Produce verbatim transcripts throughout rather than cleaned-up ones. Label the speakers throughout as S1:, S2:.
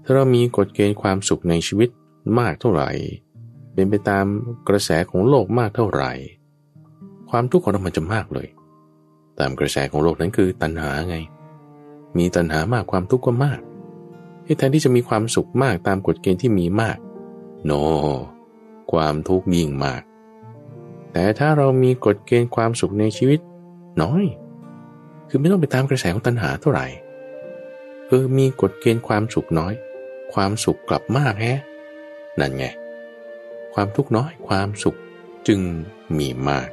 S1: ถ้าเรามีกฎเกณฑ์ความสุขในชีวิตมากเท่าไหร่เป็นไปตามกระแสของโลกมากเท่าไหร่ความทุกข์ของเรามันจะมากเลยตามกระแสของโลกนั้นคือตัณหาไงมีตัณหามากความทุกข์ก็มากแทนที่จะมีความสุขมากตามกฎเกณฑ์ที่มีมากโน no, ความทุกข์ยิ่งมากแต่ถ้าเรามีกฎเกณฑ์ความสุขในชีวิตน้อยคือไม่ต้องไปตามกระแสของตัณหาเท่าไหร่เออมีกฎเกณฑ์ความสุขน้อยความสุขกลับมากแฮะนั่นไงความทุกข์น้อยความสุขจึงมีมาก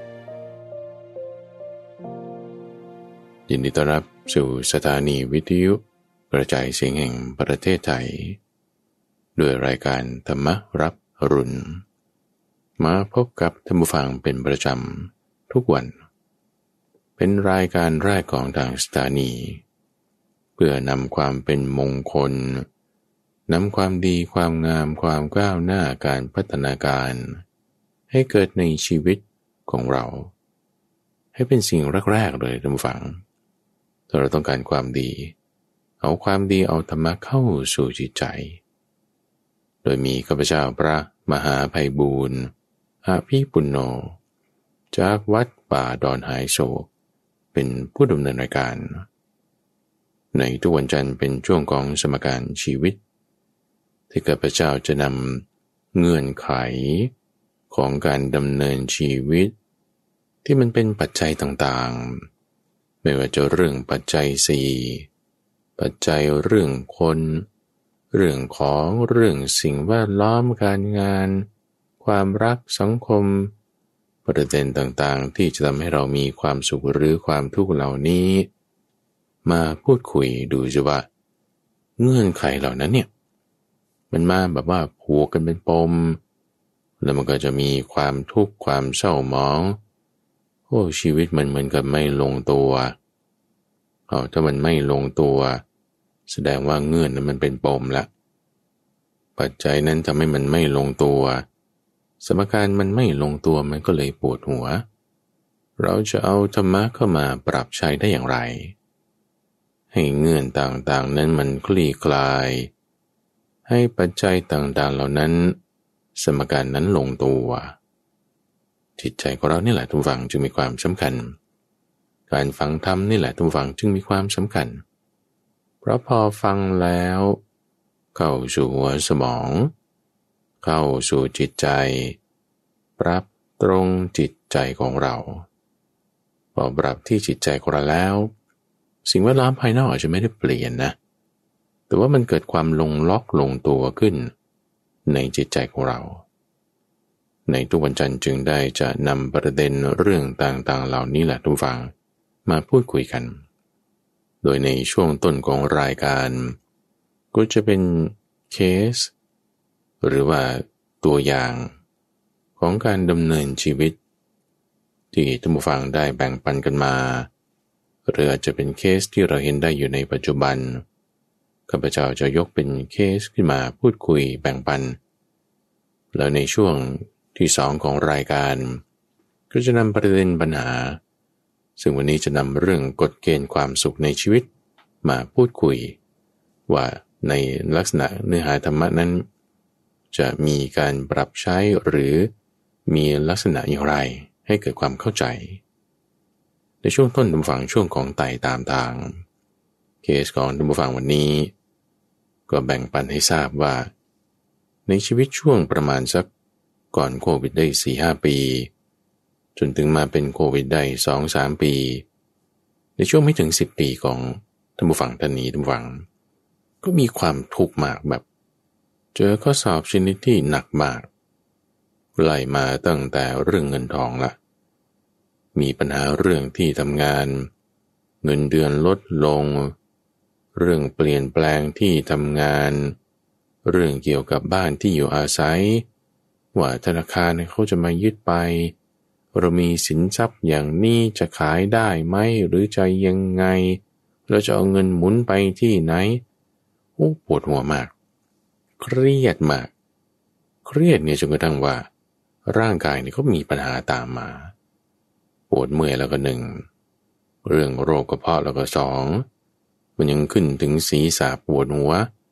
S1: ยินดีต้อนรับสู่สถานีวิทยุกระจายเสียงแห่งประเทศไทยด้วยรายการธรรมรับอรุณมาพบกับท่านผู้ฟังเป็นประจำทุกวันเป็นรายการแรกของทางสถานีเพื่อนำความเป็นมงคลนำความดีความงามความก้าวหน้าการพัฒนาการให้เกิดในชีวิตของเราให้เป็นสิ่งแรกๆเลยท่านผู้ฟังถ้าเราต้องการความดีเอาความดีเอาธรรมะเข้าสู่จิตใจโดยมีข้าพเจ้าพระมหาไพบูลย์อาภิปุณโญจากวัดป่าดอนหายโศกเป็นผู้ดำเนินรายการในทุกวันจันทร์เป็นช่วงของสมการชีวิตที่ข้าพเจ้าจะนำเงื่อนไขของการดำเนินชีวิตที่มันเป็นปัจจัยต่างๆไม่ว่าจะเรื่องปัจจัยสี่ปัจจัยเรื่องคนเรื่องของเรื่องสิ่งแวดล้อมการงานความรักสังคมประเด็นต่างๆที่จะทำให้เรามีความสุขหรือความทุกข์เหล่านี้มาพูดคุยดูสิว่าเงื่อนไขเหล่านั้นเนี่ยมันมาแบบว่าผูกกันเป็นปมแล้วมันก็จะมีความทุกข์ความเศร้าหมองโอ้ชีวิตมันเหมือนกับไม่ลงตัวเอาถ้ามันไม่ลงตัวแสดงว่าเงื่อนนั้นมันเป็นปมละปัจจัยนั้นทำให้มันไม่ลงตัวสมการมันไม่ลงตัวมันก็เลยปวดหัวเราจะเอาธรรมะเข้ามาปรับใช้ได้อย่างไรให้เงื่อนต่างๆนั้นมันคลี่คลายให้ปัจจัยต่างๆเหล่านั้นสมการนั้นลงตัวจิตใจของเรานี่แหละทุกฝั่งจึงมีความสำคัญการฟังธรรมนี่แหละทุกฝั่งจึงมีความสำคัญเพราะพอฟังแล้วเข้าสู่หัวสมองเข้าสู่จิตใจปรับตรงจิตใจของเราพอปรับที่จิตใจของเราแล้วสิ่งแวดล้อมภายนอกอาจจะไม่ได้เปลี่ยนนะแต่ว่ามันเกิดความลงล็อกลงตัวขึ้นในจิตใจของเราในทุกวันจันทร์จึงได้จะนำประเด็นเรื่องต่างๆเหล่านี้แหละทุกฝั่งมาพูดคุยกันโดยในช่วงต้นของรายการก็จะเป็นเคสหรือว่าตัวอย่างของการดำเนินชีวิตที่ท่านผู้ฟังได้แบ่งปันกันมาหรืออาจจะเป็นเคสที่เราเห็นได้อยู่ในปัจจุบันข้าพเจ้าจะยกเป็นเคสขึ้นมาพูดคุยแบ่งปันแล้วในช่วงที่สองของรายการก็จะนำประเด็นปัญหาซึ่งวันนี้จะนำเรื่องกฎเกณฑ์ความสุขในชีวิตมาพูดคุยว่าในลักษณะเนื้อหาธรรมะนั้นจะมีการปรับใช้หรือมีลักษณะอย่างไรให้เกิดความเข้าใจในช่วงต้นท่านผู้ฟังช่วงของไต่ตามทางเคสของท่านผู้ฟังวันนี้ก็แบ่งปันให้ทราบว่าในชีวิตช่วงประมาณสักก่อนโควิดได้ สี่ห้า ปีจนถึงมาเป็นโควิดได้ สองสาม ปีในช่วงไม่ถึงสิบปีของท่านผู้ฟังท่านนี้ท่านผู้ฟังก็มีความทุกข์มากแบบเจอข้อสอบชนิดที่หนักมากไล่มาตั้งแต่เรื่องเงินทองละมีปัญหาเรื่องที่ทำงานเงินเดือนลดลงเรื่องเปลี่ยนแปลงที่ทำงานเรื่องเกี่ยวกับบ้านที่อยู่อาศัยว่าธนาคารเขาจะมายึดไปเรามีสินทรัพย์อย่างนี้จะขายได้ไหมหรือจะยังไงเราจะเอาเงินหมุนไปที่ไหนโอ้ปวดหัวมากเครียดมากเครียดเนี่ยจนกระทั่งว่าร่างกายเนี่ยก็มีปัญหาตามมาปวดเมื่อยแล้วก็หนึ่งเรื่องโรคกระเพาะแล้วก็สองมันยังขึ้นถึงศีรษะปวดหัว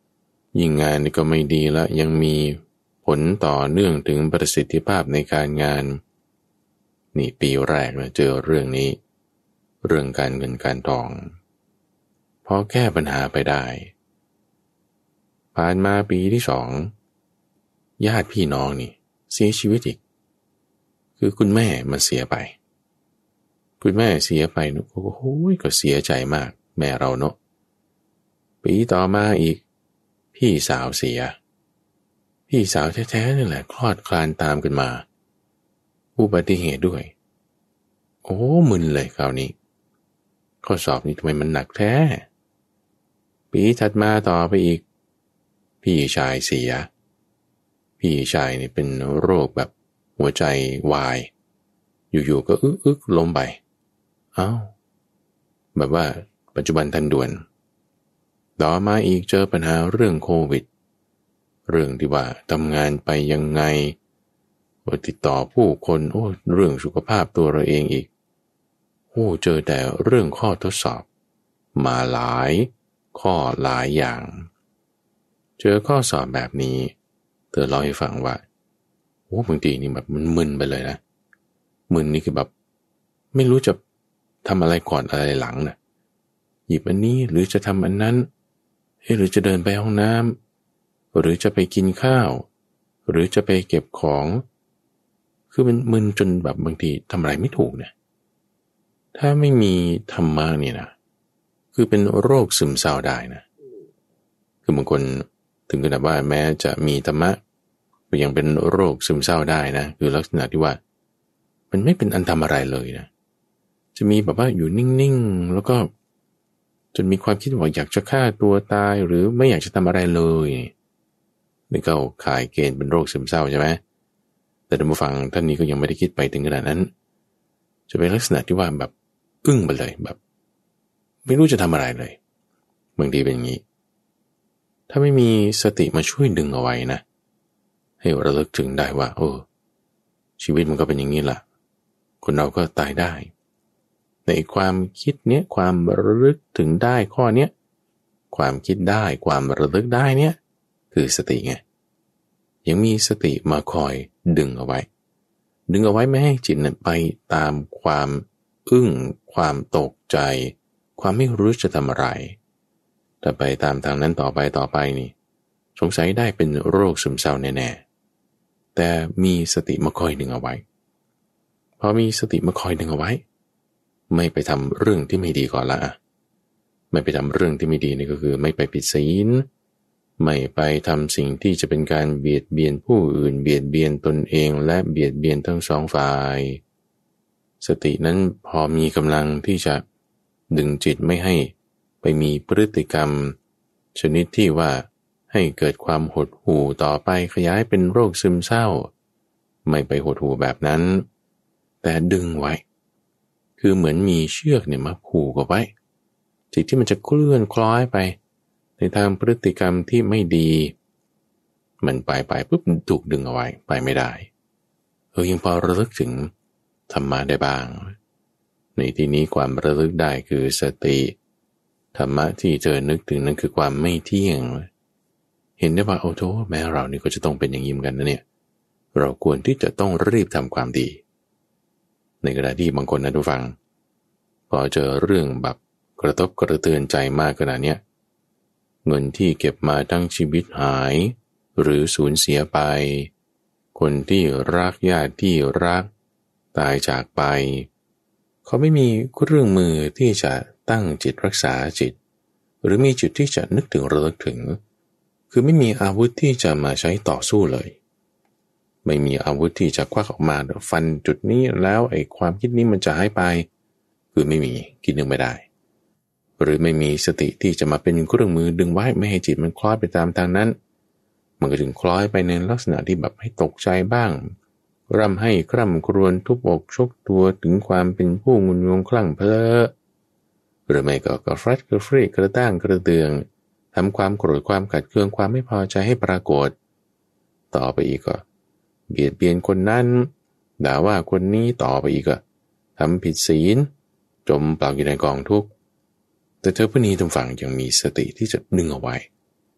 S1: ยิ่งงานนี่ก็ไม่ดีละยังมีผลต่อเนื่องถึงประสิทธิภาพในการงานนี่ปีแรกนะเจอเรื่องนี้เรื่องการเงินการทองพอแก้ปัญหาไปได้ผ่านมาปีที่สองญาติพี่น้องนี่เสียชีวิตอีกคือคุณแม่มันเสียไปคุณแม่เสียไปนุโอ้โหก็เสียใจมากแม่เราเนาะปีต่อมาอีกพี่สาวเสียพี่สาวแท้ๆนี่แหละคลอดคลานตามกันมาอุบัติเหตุด้วยโอ้มึนเลยคราวนี้ข้อสอบนี่ทำไมมันหนักแท้ปีถัดมาต่อไปอีกพี่ชายเสียพี่ชายนี่เป็นโรคแบบหัวใจวายอยู่ๆก็อึกอึกล้มไปเอ้าแบบว่าปัจจุบันทันด่วนต่อมาอีกเจอปัญหาเรื่องโควิดเรื่องที่ว่าทำงานไปยังไงติดต่อผู้คนโอ้เรื่องสุขภาพตัวเราเองอีกโอ้เจอแต่เรื่องข้อทดสอบมาหลายข้อหลายอย่างเจอข้อสอบแบบนี้เธอเล่าให้ฟังว่าโอ้บางทีนี่แบบมันมึนไปเลยนะมึนนี่คือแบบไม่รู้จะทำอะไรก่อนอะไรหลังนะหยิบอันนี้หรือจะทำอันนั้นเฮ้หรือจะเดินไปห้องน้ำหรือจะไปกินข้าวหรือจะไปเก็บของคือมันมึนจนแบบบางทีทำอะไรไม่ถูกเนี่ยถ้าไม่มีธรรมะนี่นะคือเป็นโรคซึมเศร้าได้นะคือบางคนถึงขนาดว่าแม้จะมีธรรมะก็ยังเป็นโรคซึมเศร้าได้นะคือลักษณะที่ว่ามันไม่เป็นอันทำอะไรเลยนะจะมีแบบว่าอยู่นิ่งๆแล้วก็จนมีความคิดว่าอยากจะฆ่าตัวตายหรือไม่อยากจะทำอะไรเลยนี่ก็ขายเกณฑ์เป็นโรคซึมเศร้าใช่ไหมแต่ท่านผู้ฟังท่านนี้ก็ยังไม่ได้คิดไปถึงขนาดนั้นจะเป็นลักษณะที่ว่าแบบอึ้งไปเลยแบบไม่รู้จะทำอะไรเลยบางทีเป็นอย่างนี้ถ้าไม่มีสติมาช่วยดึงเอาไว้นะให้ระลึกถึงได้ว่าโอ้ชีวิตมันก็เป็นอย่างนี้แหละคนเราก็ตายได้ในความคิดเนี้ยความระลึกถึงได้ข้อเนี้ยความคิดได้ความระลึกได้เนี้ยคือสติไงยังมีสติมาคอยดึงเอาไว้ดึงเอาไว้ไม่ให้จิตนั้นไปตามความอึ้งความตกใจความไม่รู้จะทำอะไรถ้าไปตามทางนั้นต่อไปต่อไปนี่สงสัยได้เป็นโรคซึมเศร้าแน่ๆแต่มีสติมาคอยดึงเอาไว้พอมีสติมาคอยดึงเอาไว้ไม่ไปทำเรื่องที่ไม่ดีก่อนละไม่ไปทำเรื่องที่ไม่ดีนี่ก็คือไม่ไปผิดศีลไม่ไปทำสิ่งที่จะเป็นการเบียดเบียนผู้อื่นเบียดเบียนตนเองและเบียดเบียนทั้งสองฝ่ายสตินั้นพอมีกำลังที่จะดึงจิตไม่ให้ไปมีพฤติกรรมชนิดที่ว่าให้เกิดความหดหู่ต่อไปขยายเป็นโรคซึมเศร้าไม่ไปหดหู่แบบนั้นแต่ดึงไว้คือเหมือนมีเชือกเนี่ยมาผูกเอาไว้จิตที่มันจะเคลื่อนคล้อยไปในทางพฤติกรรมที่ไม่ดีมันไปไปปุ๊บถูกดึงเอาไว้ไปไม่ได้เออยังพอระลึกถึงธรรมะได้บ้างในที่นี้ความระลึกได้คือสติธรรมะที่เจอนึกถึงนั้นคือความไม่เที่ยงเห็นได้ว่าโอ้โธ่แม้เรานี่ก็จะต้องเป็นอย่างนี้เหมือนกันนะเนี่ยเราควรที่จะต้องรีบทำความดีในขณะที่บางคนนะทุกฟังพอเจอเรื่องแบบกระทบกระเทือนใจมากขนาดเนี้ยเงินที่เก็บมาทั้งชีวิตหายหรือสูญเสียไปคนที่รักญาติที่รักตายจากไปเขาไม่มีเครื่องมือที่จะตั้งจิตรักษาจิตหรือมีจุดที่จะนึกถึงระลึกถึงคือไม่มีอาวุธที่จะมาใช้ต่อสู้เลยไม่มีอาวุธที่จะควักออกมาฟันจุดนี้แล้วไอ้ความคิดนี้มันจะหายไปคือไม่มีคิดนึกไม่ได้หรือไม่มีสติที่จะมาเป็นเครื่องมือดึงไว้ไม่ให้จิตมันคล้อยไปตามทางนั้นมันก็ถึงคล้อยไปในลักษณะที่แบบให้ตกใจบ้างร่ำให้คร่ำครวญทุบอกชกตัวถึงความเป็นผู้งุนงงคลั่งเพ้อหรือไม่ก็กระฟรัดกระฟรีกระด้างกระเตืองทำความโกรธความขัดเคืองความไม่พอใจให้ปรากฏต่อไปอีกก็เบียดเบียนคนนั้นด่าว่าคนนี้ต่อไปอีกก็ทำผิดศีลจมปลักอยู่ในกองทุกข์แต่เธอผู้นี้ทางฝั่งยังมีสติที่จะดึงเอาไว้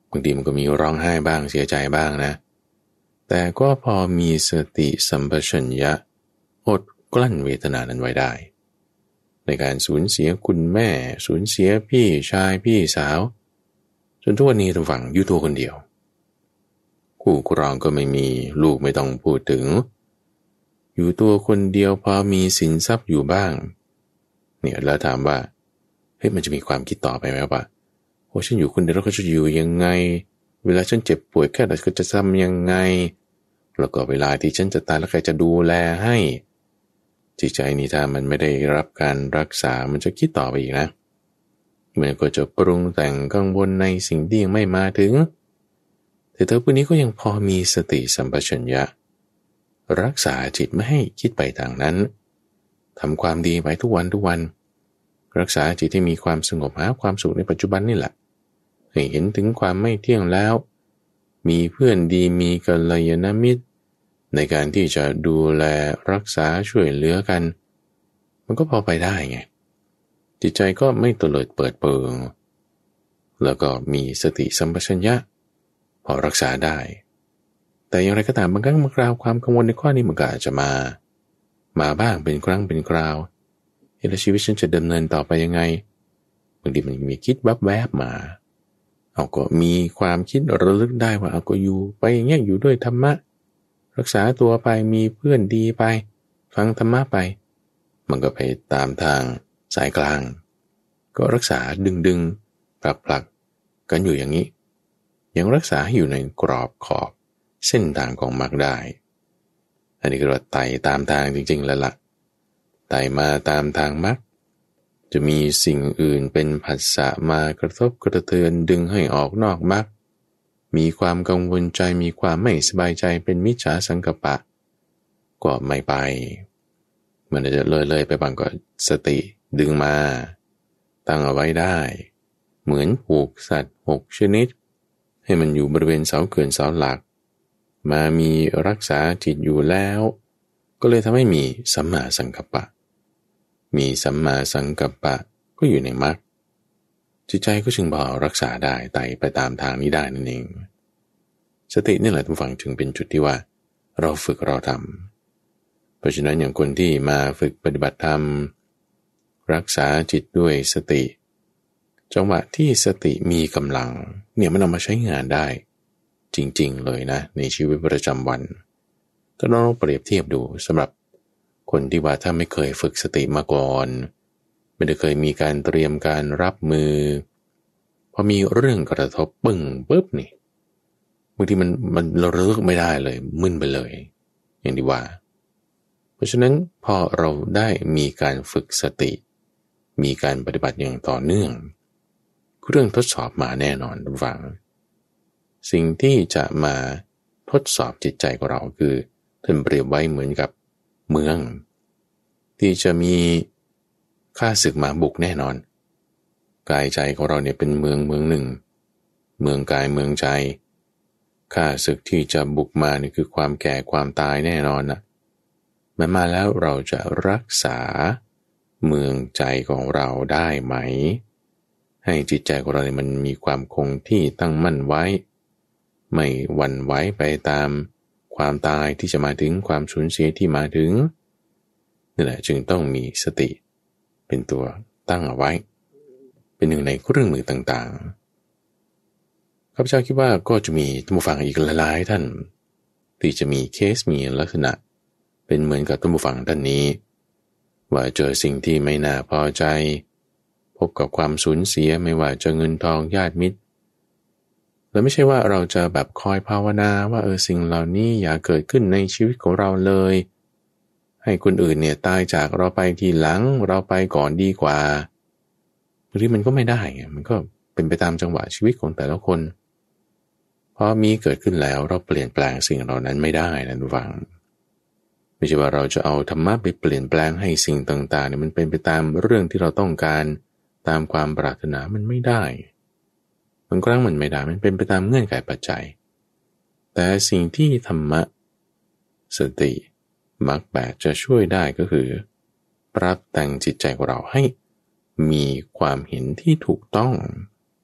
S1: บางทีมันก็มีร้องไห้บ้างเสียใจบ้างนะแต่ก็พอมีสติสัมปชัญญะอดกลั้นเวทนานั้นไว้ได้ในการสูญเสียคุณแม่สูญเสียพี่ชายพี่สาวจนทุกวันนี้ทางฝั่งอยู่ตัวคนเดียวคู่ครองก็ไม่มีลูกไม่ต้องพูดถึงอยู่ตัวคนเดียวพอมีสินทรัพย์อยู่บ้างเนี่ยแล้วถามว่าเฮ้ยมันจะมีความคิดต่อไปไหมว่าโอ้ฉันอยู่คนเดียวแล้วก็จะอยู่ยังไงเวลาฉันเจ็บป่วยแค่ไหนก็จะทำยังไงแล้วก็เวลาที่ฉันจะตายแล้วใครจะดูแลให้จิตใจนี่ถ้ามันไม่ได้รับการรักษามันจะคิดต่อไปอีกนะมันก็จะปรุงแต่งกังวลในสิ่งที่ยังไม่มาถึงแต่เธอผู้นี้ก็ยังพอมีสติสัมปชัญญะรักษาจิตไม่ให้คิดไปทางนั้นทำความดีไปทุกวันทุกวันรักษาจิตที่มีความสงบหาความสุขในปัจจุบันนี่แหละให้เห็นถึงความไม่เที่ยงแล้วมีเพื่อนดีมีกัลยาณมิตรในการที่จะดูแลรักษาช่วยเหลือกันมันก็พอไปได้ไงจิตใจก็ไม่เตลิดเปิดเปิงแล้วก็มีสติสัมปชัญญะพอรักษาได้แต่อย่างไรก็ตามบางครั้งบางคราวความกังวลในข้อนี้มันก็อาจจะมามาบ้างเป็นครั้งเป็นคราวเฮ้ยแล้วชีวิตฉันจะดำเนินต่อไปยังไงบางทีมันมีคิดแวบๆมาเอาก็มีความคิดระลึกได้ว่าเอาก็อยู่ไปอย่างเงี้ยอยู่ด้วยธรรมะรักษาตัวไปมีเพื่อนดีไปฟังธรรมะไปมันก็ไปตามทางสายกลางก็รักษาดึงๆผลักๆกันอยู่อย่างนี้ยังรักษาให้อยู่ในกรอบขอบเส้นทางของมรรคได้อันนี้ก็เรียกว่าไต่ตามทางจริงๆแล้วล่ะไต่มาตามทางมรรคจะมีสิ่งอื่นเป็นผัสสะมากระทบกระเทือนดึงให้ออกนอกมรรคมีความกังวลใจมีความไม่สบายใจเป็นมิจฉาสังกัปปะก็ไม่ไปมันจะเลยเลยไปบางก็สติดึงมาตั้งเอาไว้ได้เหมือนผูกสัตว์หกชนิดให้มันอยู่บริเวณเสาเขื่อนเสาหลักมามีรักษาจิตอยู่แล้วก็เลยทำให้มีสัมมาสังกัปปะมีสัมมาสังกัปปะก็อยู่ในมรรคจิตใจก็จึงพอรักษาได้ไต่ไปตามทางนี้ได้นั่นเองสตินี่แหละทุกฝั่งจึงเป็นจุดที่ว่าเราฝึกเราทำเพราะฉะนั้นอย่างคนที่มาฝึกปฏิบัติธรรมรักษาจิตด้วยสติจังหวะที่สติมีกำลังเนี่ยมันเอามาใช้งานได้จริงๆเลยนะในชีวิตประจำวันถ้าเราเปรียบเทียบดูสำหรับคนที่ว่าถ้าไม่เคยฝึกสติมาก่อนไม่ได้เคยมีการเตรียมการรับมือพอมีเรื่องกระทบปึ้งปุ๊บนี่บางทีมันมันเราเลิกไม่ได้เลยมึนไปเลยอย่างที่ว่าเพราะฉะนั้นพอเราได้มีการฝึกสติมีการปฏิบัติอย่างต่อเนื่องเรื่องทดสอบมาแน่นอนทุกฝั่งสิ่งที่จะมาทดสอบจิตใจของเราคือท่านเปรียบไว้เหมือนกับเมืองที่จะมีข้าศึกมาบุกแน่นอนกายใจของเราเนี่ยเป็นเมืองเมืองหนึ่งเมืองกายเมืองใจข้าศึกที่จะบุกมานี่คือความแก่ความตายแน่นอนนะมันมาแล้วเราจะรักษาเมืองใจของเราได้ไหมให้จิตใจของเราเนี่ยมันมีความคงที่ตั้งมั่นไว้ไม่หวั่นไหวไปตามความตายที่จะมาถึงความสูญเสียที่มาถึงนี่แหละจึงต้องมีสติเป็นตัวตั้งเอาไว้เป็นหนึ่งในเครื่องมือต่างๆข้าพเจ้าคิดว่าก็จะมีท่านผู้ฟังอีกหลายๆท่านที่จะมีเคสมีลักษณะเป็นเหมือนกับท่านผู้ฟังท่านนี้ว่าเจอสิ่งที่ไม่น่าพอใจพบกับความสูญเสียไม่ว่าจะเงินทองญาติมิตรและไม่ใช่ว่าเราจะแบบคอยภาวนาว่าเออสิ่งเหล่านี้อย่าเกิดขึ้นในชีวิตของเราเลยให้คนอื่นเนี่ยตายจากเราไปทีหลังเราไปก่อนดีกว่าบางทีมันก็ไม่ได้ไงมันก็เป็นไปตามจังหวะชีวิตของแต่ละคนพอมีเกิดขึ้นแล้วเราเปลี่ยนแปลงสิ่งเหล่านั้นไม่ได้นะทุกฝังไม่ใช่ว่าเราจะเอาธรรมะไปเปลี่ยนแปลงให้สิ่งต่างๆเนี่ยมันเป็นไปตามเรื่องที่เราต้องการตามความปรารถนามันไม่ได้บางครั้งมันไม่ได้มันเป็นไปตามเงื่อนไขปัจจัยแต่สิ่งที่ธรรมะสติมรรคแปดจะช่วยได้ก็คือปรับแต่งจิตใจของเราให้มีความเห็นที่ถูกต้อง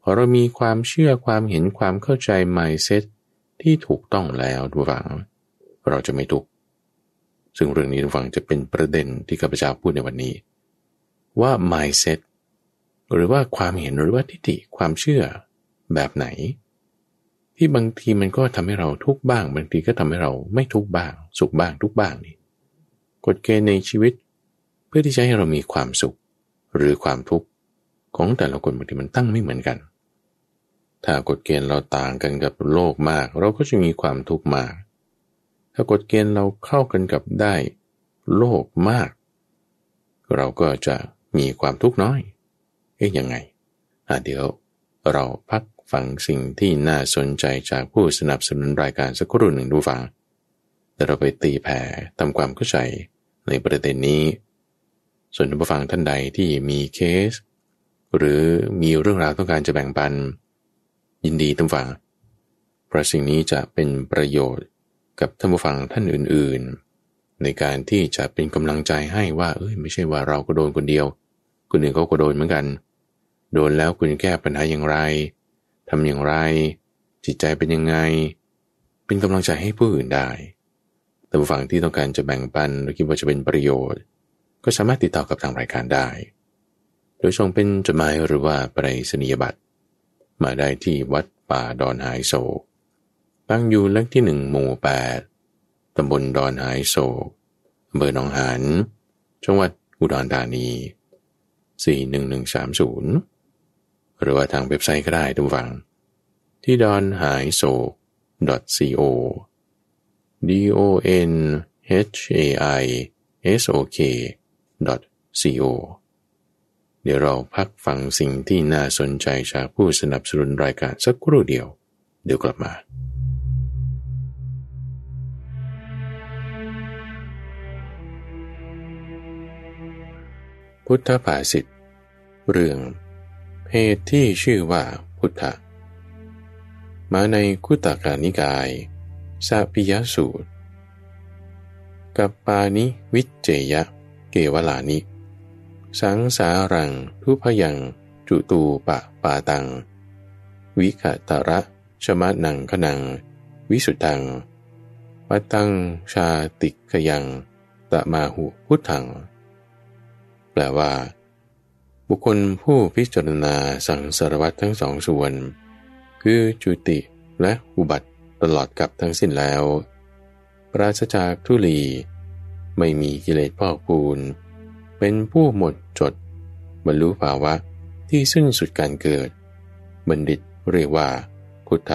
S1: พอเรามีความเชื่อความเห็นความเข้าใจ mindset ที่ถูกต้องแล้วทุกฝังเราจะไม่ทุกข์ซึ่งเรื่องนี้ทุกฝังจะเป็นประเด็นที่ข้าพเจ้าพูดในวันนี้ว่า mindset หรือว่าความเห็นหรือว่าทิฏฐิความเชื่อแบบไหนที่บางทีมันก็ทำให้เราทุกข์บ้างบางทีก็ทำให้เราไม่ทุกข์บ้างสุขบ้างทุกข์บ้างนี่กฎเกณฑ์ในชีวิตเพื่อที่จะให้เรามีความสุขหรือความทุกข์ของแต่ละคนบางทีมันตั้งไม่เหมือนกันถ้ากฎเกณฑ์เราต่างกันกับโลกมากเราก็จะมีความทุกข์มากถ้ากฎเกณฑ์เราเข้ากันกับได้โลกมากเราก็จะมีความทุกข์น้อยเอ๊ะยังไงอ่ะเดี๋ยวเราพักฟังสิ่งที่น่าสนใจจากผู้สนับสนุนรายการสักครู่หนึ่งดูฟังแต่เราไปตีแผ่ทำความเข้าใจในประเด็นนี้ส่วนผู้ฟังท่านใดที่มีเคสหรือมีเรื่องราวต้องการจะแบ่งปันยินดีท่านฟังเพราะสิ่งนี้จะเป็นประโยชน์กับท่านผู้ฟังท่านอื่นๆในการที่จะเป็นกำลังใจให้ว่าเอ้ยไม่ใช่ว่าเราก็โดนคนเดียวคนอื่นเขาก็โดนเหมือนกันโดนแล้วคุณแก้ปัญหาอย่างไรทำอย่างไรจิตใจเป็นยังไงเป็นกำลังใจให้ผู้อื่นได้ท่านผู้ฟังที่ต้องการจะแบ่งปันหรือคิดว่าจะเป็นประโยชน์ก็สามารถติดต่อกับทางรายการได้โดยส่งเป็นจดหมายหรือว่าไปรษณียบัตรมาได้ที่วัดป่าดอนหายโศกตั้งอยู่เลขที่หนึ่งหมู่แปดตำบลดอนหายโศกอำเภอหนองหานจังหวัดอุดรธานีสี่หนึ่งหนึ่งสามศูนย์หรือว่าทางเว็บไซต์ก็ได้ทุกฝั่งที่ดอนหายโศก .co d o n h a i s o k .co เดี๋ยวเราพักฟังสิ่งที่น่าสนใจจากผู้สนับสนุนรายการสักครู่เดียวเดี๋ยวกลับมาพุทธภาษิตเรื่องเหตุที่ชื่อว่าพุทธะมาในคุตตกนิกายสัพพิยสูตรกัปปานิวิจเจยะเกวลานิสังสารังทุพยังจุตูปะปาตังวิขตระชมะนังขนังวิสุตังปัตตังชาติกยังตะมาหุพุทธังแปลว่าบุคคลผู้พิจารณาสังสารวัฏทั้งสองส่วนคือจุติและอุบัติตลอดกับทั้งสิ้นแล้วปราศจากทุลีไม่มีกิเลสพอกพูนเป็นผู้หมดจดบรรลุภาวะที่สิ้นสุดการเกิดบัณฑิตเรียกว่าพุทธะ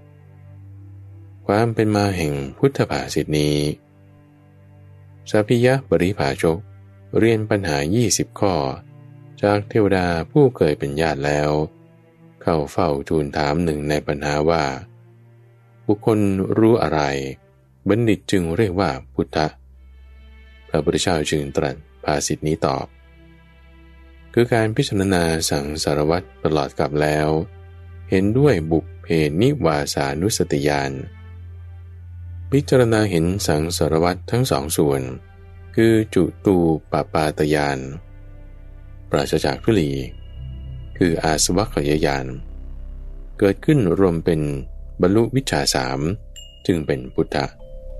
S1: ความเป็นมาแห่งพุทธภาษิตนี้สัพพิยะปริภาชกเรียนปัญหายี่สิบข้อจากเทวดาผู้เคยเป็นญาติแล้วเข้าเฝ้าทูลถามหนึ่งในปัญหาว่าบุคคลรู้อะไรบัณฑิตจึงเรียกว่าพุทธะพระพุทธเจ้าจึงตรัสภาษิตนี้ตอบคือการพิจารณาสังสารวัฏตลอดกับแล้วเห็นด้วยบุพเพนิวาสานุสติญาณพิจารณาเห็นสังสารวัฏทั้งสองส่วนคือจุตูปปาตญาณปราศจากทุลีคืออาสวัคยญาณเกิดขึ้นรวมเป็นบรรลุวิชชาสามจึงเป็นพุทธะ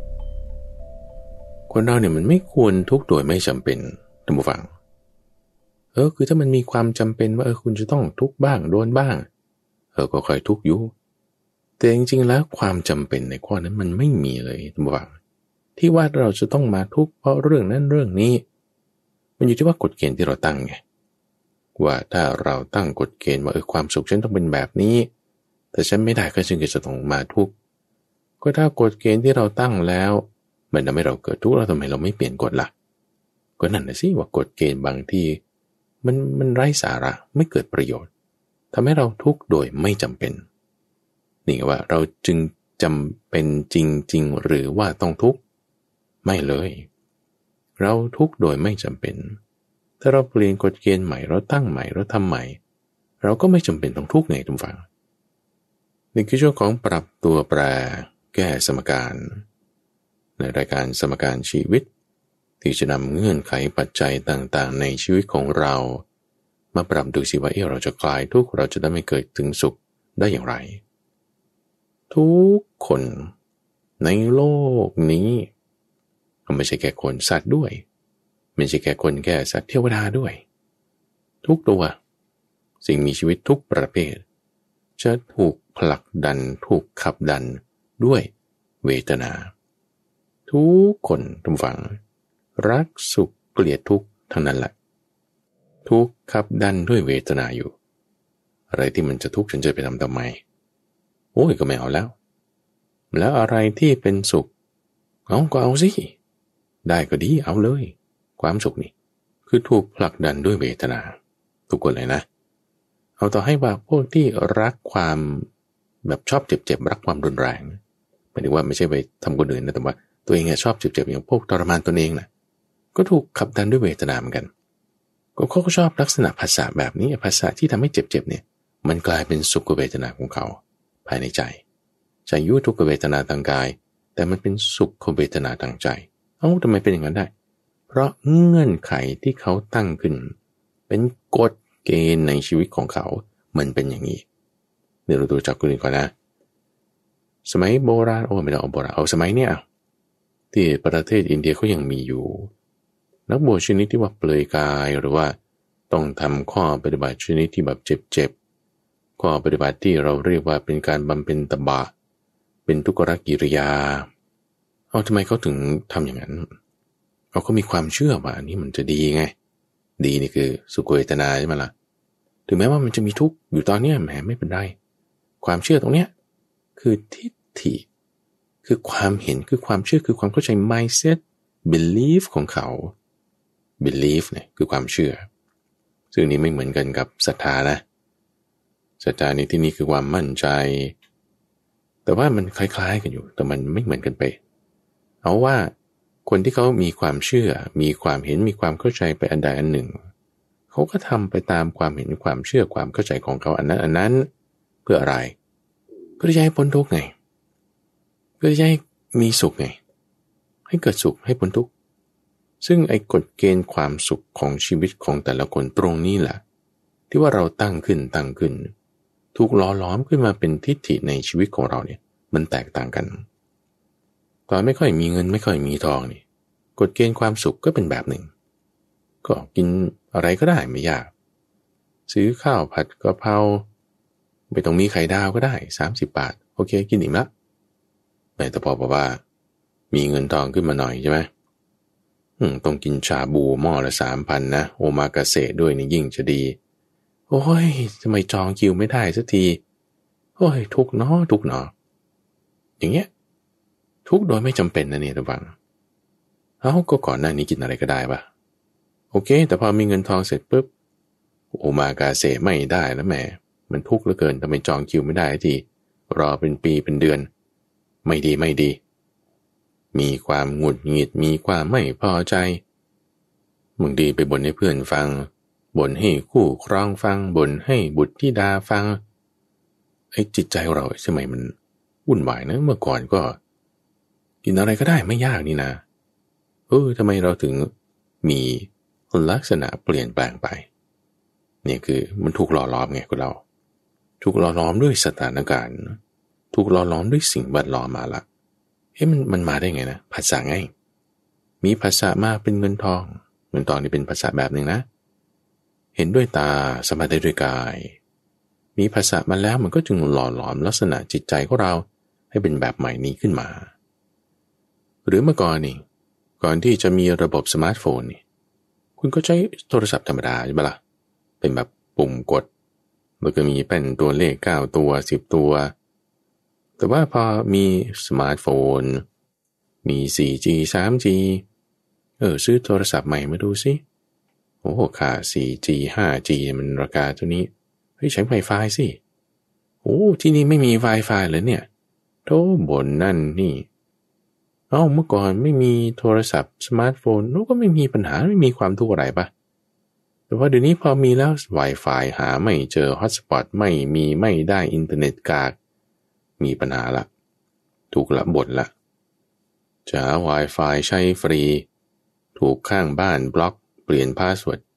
S1: คนเราเนี่ยมันไม่ควรทุกข์โดยไม่จำเป็นท่านผู้ฟังเออคือถ้ามันมีความจำเป็นว่าเออคุณจะต้องทุกข์บ้างโดนบ้างเออก็ค่อยทุกข์อยู่แต่จริงๆแล้วความจำเป็นในข้อนั้นมันไม่มีเลยท่านผู้ฟังที่ว่าเราจะต้องมาทุกข์เพราะเรื่องนั้นเรื่องนี้มันอยู่ที่ว่ากฎเกณฑ์ที่เราตั้งไงว่าถ้าเราตั้งกฎเกณฑ์ว่าเออความสุขฉันต้องเป็นแบบนี้แต่ฉันไม่ได้ก็จึงจะต้องมาทุกข์ก็ถ้ากฎเกณฑ์ที่เราตั้งแล้วมันทำให้เราเกิดทุกข์แล้วทำไมเราไม่เปลี่ยนกฎล่ะก็นั่นนะสิว่ากฎเกณฑ์บางที่มันมันไร้สาระไม่เกิดประโยชน์ทำให้เราทุกข์โดยไม่จำเป็นนี่ว่าเราจึงจำเป็นจริงๆหรือว่าต้องทุกข์ไม่เลยเราทุกข์โดยไม่จำเป็นถ้าเราเปลี่ยนกฎเกณฑ์ใหม่เราตั้งใหม่เราทำใหม่เราก็ไม่จำเป็นต้องทุกข์ไงทุกฝังนี่คือช่วงของปรับตัวแปรแก้สมการในรายการสมการชีวิตที่จะนำเงื่อนไขปัจจัยต่างๆในชีวิตของเรามาปรับดูสิว่าเออเราจะคลายทุกข์เราจะได้ไม่เกิดถึงสุขได้อย่างไรทุกคนในโลกนี้ไม่ใช่แค่คนสัตว์ด้วยไม่ใช่แค่คนแค่สัตว์เทวดาด้วยทุกตัวสิ่งมีชีวิตทุกประเภทจะถูกผลักดันถูกขับดันด้วยเวทนาทุกคนทุกฝั่งรักสุขเกลียดทุกข์ทั้งนั้นแหละทุกข์ขับดันด้วยเวทนาอยู่อะไรที่มันจะทุกข์ฉันจะไปทำทำไมโอ้ยก็ไม่เอาแล้วแล้วอะไรที่เป็นสุขเอาก็เอาสิได้ก็ดีเอาเลยความสุขนี่คือถูกผลักดันด้วยเวทนาทุกคนเลยนะเอาต่อให้ว่าพวกที่รักความแบบชอบเจ็บๆรักความรุนแรงหมายถึงว่าไม่ใช่ไปทำคนอื่นนะแต่ว่าตัวเองชอบเจ็บๆอย่างพวกทรมานตนเองนะก็ถูกขับดันด้วยเวทนาเหมือนกันก็เขาก็ชอบลักษณะภาษาแบบนี้ภาษาที่ทำให้เจ็บๆเนี่ยมันกลายเป็นสุขเวทนาของเขาภายในใจใจยุทุกขเวทนาทางกายแต่มันเป็นสุขเวทนาทางใจเอ้าทำไมเป็นอย่างนั้นได้เพราะเงื่อนไขที่เขาตั้งขึ้นเป็นกฎเกณฑ์ในชีวิตของเขามันเป็นอย่างนี้เดี๋ยวเราดูจากคุณก่อนนะสมัยโบราณโอ้ไม่ต้องเอาโบราณเอาสมัยเนี้ยที่ประเทศอินเดียเขายังมีอยู่นักบวชชนิดที่ว่าเปลือยกายหรือว่าต้องทำข้อปฏิบัติชนิดที่แบบเจ็บๆข้อปฏิบัติที่เราเรียกว่าเป็นการบำเพ็ญตบะเป็นทุกขกิริยาเอาทำไมเขาถึงทำอย่างนั้นเอาเขามีความเชื่อว่าอันนี้มันจะดีไงดีนี่คือสุขเวทนาใช่ไหมล่ะถึงแม้ว่ามันจะมีทุกข์อยู่ตอนนี้แหมไม่เป็นไรความเชื่อตรงเนี้ยคือทิฏฐิคือความเห็นคือความเชื่อคือความเข้าใจ mindset belief ของเขา belief เนี่ยคือความเชื่อซึ่งนี้ไม่เหมือนกันกับศรัทธานะศรัทธาในที่นี้คือความมั่นใจแต่ว่ามันคล้ายๆกันอยู่แต่มันไม่เหมือนกันไปเอาว่าคนที่เขามีความเชื่อมีความเห็นมีความเข้าใจไปอันใดอันหนึ่งเขาก็ทำไปตามความเห็นความเชื่อความเข้าใจของเขาอันนั้นอันนั้นเพื่ออะไรเพื่อจะให้พ้นทุกข์ไงเพื่อจะให้มีสุขไงให้เกิดสุขให้พ้นทุกข์ซึ่งไอ้กฎเกณฑ์ความสุขของชีวิตของแต่ละคนตรงนี้แหละที่ว่าเราตั้งขึ้นตั้งขึ้นถูกหล่อหลอมขึ้นมาเป็นทิฏฐิในชีวิตของเราเนี่ยมันแตกต่างกันตอนไม่ค่อยมีเงินไม่ค่อยมีทองนี่กฎเกณฑ์ความสุขก็เป็นแบบหนึ่งก็กินอะไรก็ได้ไม่ยากซื้อข้าวผัดกะเพราไม่ต้องมีไข่ดาวก็ได้สามสิบบาทโอเคกินอิ่มละแต่พอบอกว่ามีเงินทองขึ้นมาหน่อยใช่ไหมต้องกินชาบูหม้อละสามพันนะโอมากาเสะด้วยนี่ยิ่งจะดีโอ้ยทำไมจองคิวไม่ได้สักทีโอ้ยทุกเนาะทุกเนาะอย่างเงี้ยทุกโดยไม่จำเป็นนะเนี่ยระวังเอ้าก็ก่อนหน้านี้กินอะไรก็ได้ปะโอเคแต่พอมีเงินทองเสร็จปุ๊บโอมากาเสะไม่ได้แล้วแหมมันทุกข์เหลือเกินทำไมจองคิวไม่ได้ทีรอเป็นปีเป็นเดือนไม่ดีไม่ดีมีความหงุดหงิดมีความไม่พอใจบางทีไปบ่นให้เพื่อนฟังบ่นให้คู่ครองฟังบ่นให้บุตรธิดาฟังไอ้จิตใจเราใช่ไหมมันวุ่นวายนะเมื่อก่อนก็กินอะไรก็ได้ไม่ยากนี่นะเออทำไมเราถึงมีลักษณะเปลี่ยนแปลงไปเนี่ยคือมันถูกหล่อหลอมไงคุณเราถูกหล่อหลอมด้วยสถานการณ์ถูกหล่อหลอมด้วยสิ่งแวดล้อมมาละเฮ้ยมันมันมาได้ไงนะภาษาไงมีภาษามาเป็นเงินทองเงินทองนี่เป็นภาษาแบบหนึ่งนะเห็นด้วยตาสัมผัสได้ด้วยกายมีภาษามาแล้วมันก็จึงหล่อหลอมลักษณะจิตใจของเราให้เป็นแบบใหม่นี้ขึ้นมาหรือเมื่อก่อนนี่ก่อนที่จะมีระบบสมาร์ทโฟนนี่คุณก็ใช้โทรศัพท์ธรรมดาใช่ไหมล่ะเป็นแบบปุ่มกดแล้วก็มีเป็นตัวเลขเก้าตัวสิบตัวแต่ว่าพอมีสมาร์ทโฟนมี โฟร์จี ทรีจี เออซื้อโทรศัพท์ใหม่มาดูสิโอ้ค่า โฟร์จี ไฟว์จี มันราคาเท่านี้เฮ้ยใช้ Wi-Fi สิโอ้ที่นี่ไม่มี Wi-Fi เลยเนี่ยโธ่บ่นนั่นนี่เอ้าเมื่อก่อนไม่มีโทรศัพท์สมาร์ทโฟนนู้ก็ไม่มีปัญหาไม่มีความทุกข์อะไรปะแต่ว่าเดี๋ยวนี้พอมีแล้ว Wi-Fi หาไม่เจอ Hotspot ไม่มีไม่ได้อินเทอร์เน็ตกากมีปัญหาละถูกละบ่นละจะหา Wi-Fi ใช้ฟรีถูกข้างบ้านบล็อกเปลี่ยนพาสเวิร์ด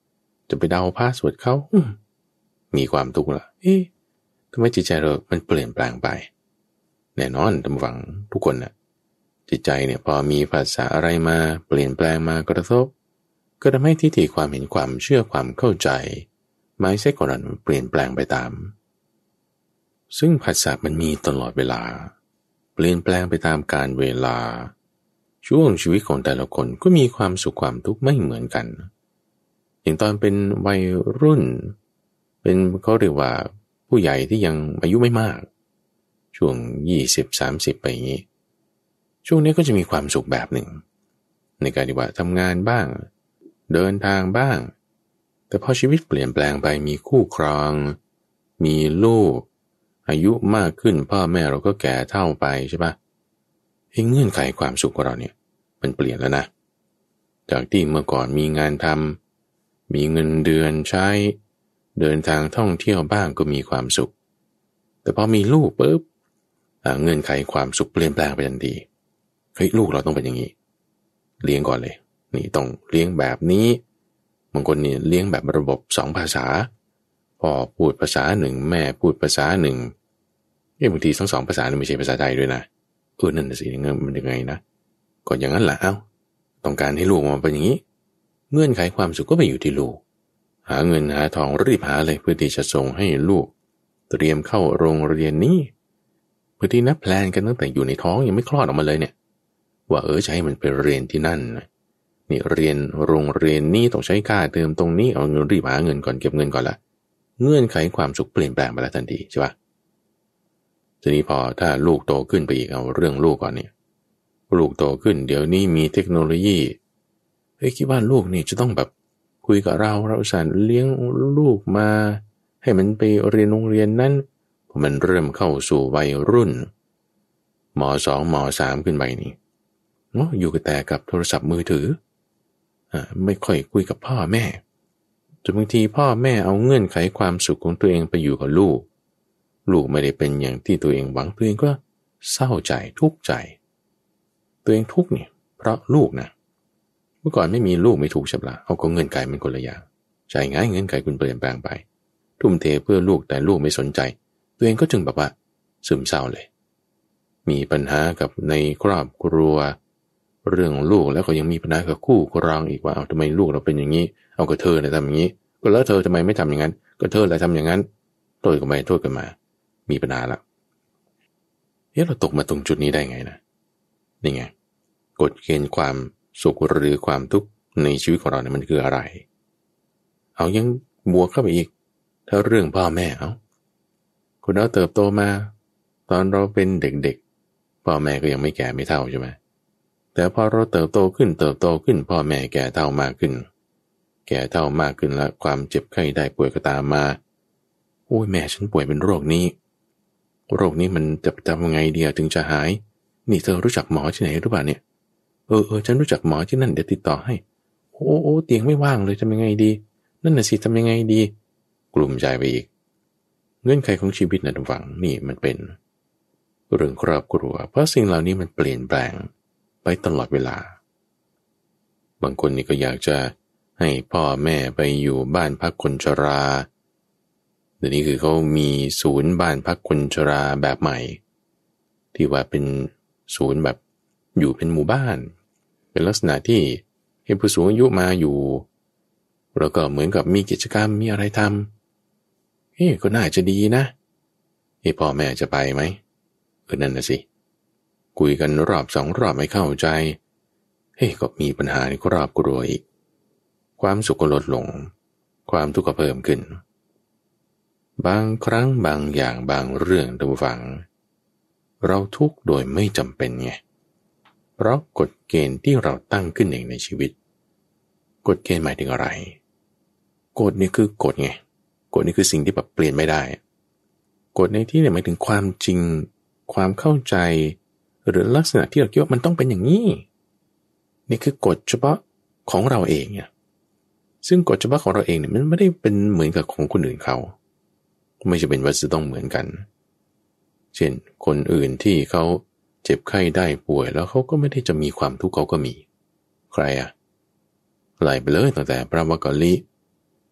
S1: จะไปเดาพาสเวิร์ดเขาอืมมีความทุกข์ละเอ๊ะทำไมจิตใจเรามันเปลี่ยนแปลงไปแน่นอนท่านผู้ฟังทุกคนน่ะจิตใจเนี่ยพอมีภาษาอะไรมาเปลี่ยนแปลงมากระทบก็ทำให้ทิฏฐิความเห็นความเชื่อความเข้าใจไม่ใช่ก่อนนั้นเปลี่ยนแปลงไปตามซึ่งภาษามันมีตลอดเวลาเปลี่ยนแปลงไปตามกาลเวลาช่วงชีวิตของแต่ละคนก็มีความสุขความทุกข์ไม่เหมือนกันอย่างตอนเป็นวัยรุ่นเป็นเขาเรียกว่าผู้ใหญ่ที่ยังอายุไม่มากช่วงยี่สิบ สามสิบไปอย่างนี้ช่วงนี้ก็จะมีความสุขแบบหนึ่งในการที่ว่าทำงานบ้างเดินทางบ้างแต่พอชีวิตเปลี่ยนแปลงไปมีคู่ครองมีลูกอายุมากขึ้นพ่อแม่เราก็แก่เฒ่าไปใช่ปะเงื่อนไขความสุขของเราเนี่ยมันเปลี่ยนแล้วนะจากที่เมื่อก่อนมีงานทำมีเงินเดือนใช้เดินทางท่องเที่ยวบ้างก็มีความสุขแต่พอมีลูกปุ๊บเงื่อนไขความสุขเปลี่ยนแปลงไปทันทีเฮ้ยลูกเราต้องเป็นอย่างนี้เลี้ยงก่อนเลยนี่ต้องเลี้ยงแบบนี้บางคนนี่เลี้ยงแบบระบบสองภาษาพ่อพูดภาษาหนึ่งแม่พูดภาษาหนึ่งเอ้บางทีทั้งสองภาษานี่ไม่ใช่ภาษาไทยด้วยนะเออนั่นน่ะสิมันยังไงนะก็อย่างนั้นแหละเอ้าต้องการให้ลูกมาเป็นอย่างนี้เงื่อนไขความสุขก็ไปอยู่ที่ลูกหาเงินหาทองรีบหาเลยเพื่อที่จะส่งให้ลูกเตรียมเข้าโรงเรียนนี้เพื่อที่นับแพลนกันตั้งแต่อยู่ในท้องยังไม่คลอดออกมาเลยเนี่ยว่าเออจะให้มันไปเรียนที่นั่นนี่เรียนโรงเรียนนี้ต้องใช้ค่าเทอมตรงนี้เอาเงินรีบหาเงินก่อนเก็บเงินก่อนละเงื่อนไขความสุขเปลี่ยนแปลงไปแล้วทันทีใช่ปะทีนี้พอถ้าลูกโตขึ้นไปอีกเอาเรื่องลูกก่อนเนี่ยลูกโตขึ้นเดี๋ยวนี้มีเทคโนโลยีเฮ้ยคิดว่าลูกนี่จะต้องแบบคุยกับเราเราสั่นเลี้ยงลูกมาให้มันไปเรียนโรงเรียนนั้นพอมันเริ่มเข้าสู่วัยรุ่นม.สอง ม.สาม ขึ้นไปนี่เนาะอยู่กับแต่กับโทรศัพท์มือถืออ่าไม่ค่อยคุยกับพ่อแม่จนบางทีพ่อแม่เอาเงื่อนไขความสุขของตัวเองไปอยู่กับลูกลูกไม่ได้เป็นอย่างที่ตัวเองหวังตัวเองก็เศร้าใจทุกข์ใจตัวเองทุกข์เนี่ยเพราะลูกนะเมื่อก่อนไม่มีลูกไม่ถูกใช่ปะเอาก็เงื่อนไขมันคนละอย่างใช่ง่ายเงื่อนไขคุณเปลี่ยนแปลงไปทุ่มเทเพื่อลูกแต่ลูกไม่สนใจตัวเองก็จึงแบบว่าซึมเศร้าเลยมีปัญหากับในครอบครัวเรื่องลูกแล้วก็ยังมีปัญหากับคู่ครองอีกว่าเอาทำไมลูกเราเป็นอย่างนี้เอาก็เธอเนี่ยทำอย่างนี้ก็แล้วเธอทำไมไม่ทำอย่างนั้นก็เธอแหละทำอย่างนั้นโทษกันไปโทษกันมามีปัญหาละเฮ้ยเราตกมาตรงจุดนี้ได้ไงนะนี่ไงกฎเกณฑ์ความสุขหรือความทุกข์ในชีวิตของเราเนี่ยมันคืออะไรเอายังบวกเข้าไปอีกถ้าเรื่องพ่อแม่เอาคนเราเติบโตมาตอนเราเป็นเด็กๆพ่อแม่ก็ยังไม่แก่ไม่เฒ่าใช่ไหมแต่พอเราเติบโตขึ้นเติบโตขึ้นพ่อแม่แก่เฒ่ามากขึ้นแก่เฒ่ามากขึ้นแล้วความเจ็บไข้ได้ป่วยก็ตามมาโอ้ยแม่ฉันป่วยเป็นโรคนี้โรคนี้มันจะทำยังไงดีถึงจะหายนี่เธอรู้จักหมอที่ไหนหรือเปล่าเนี่ยเออเออฉันรู้จักหมอที่นั่นเดี๋ยวติดต่อให้โอ้โอ้เตียงไม่ว่างเลยทำยังไงดีนั่นน่ะสิทำยังไงดีกลุ่มใจไปอีกเงื่อนไขของชีวิตนะท่านฟังนี่มันเป็นเรื่องครอบครัวเพราะสิ่งเหล่านี้มันเปลี่ยนแปลงไปตลอดเวลาบางคนนี่ก็อยากจะให้พ่อแม่ไปอยู่บ้านพักคนชราเดี๋ยวนี้คือเขามีศูนย์บ้านพักคนชราแบบใหม่ที่ว่าเป็นศูนย์แบบอยู่เป็นหมู่บ้านเป็นลักษณะที่ให้ผู้สูงอายุมาอยู่แล้วก็เหมือนกับมีกิจกรรมมีอะไรทำเฮ้ก็น่าจะดีนะเฮ้พ่อแม่จะไปไหมเออนั่นน่ะสิคุยกันรอบสองรอบไม่เข้าใจเฮ้ก็มีปัญหาในครอบครัวอีกความสุขก็ลดลงความทุกข์ก็เพิ่มขึ้นบางครั้งบางอย่างบางเรื่องท่านผู้ฟังเราทุกข์โดยไม่จำเป็นไงเพราะกฎเกณฑ์ที่เราตั้งขึ้นเองในชีวิตกฎเกณฑ์หมายถึงอะไรกฎนี่คือกฎไงกฎนี่คือสิ่งที่แบบเปลี่ยนไม่ได้กฎในที่เนี่ยหมายถึงความจริงความเข้าใจหรือลักษณะที่เราคิดว่ามันต้องเป็นอย่างนี้นี่คือกฎเฉพาะของเราเองเนี่ยซึ่งกฎเฉพาะของเราเองเนี่ยมันไม่ได้เป็นเหมือนกับของคนอื่นเขาไม่ใช่เป็นว่าจะต้องเหมือนกันเช่นคนอื่นที่เขาเจ็บไข้ได้ป่วยแล้วเขาก็ไม่ได้จะมีความทุกข์เขาก็มีใครอะไล่ไปเลยตั้งแต่พระวักกะลิ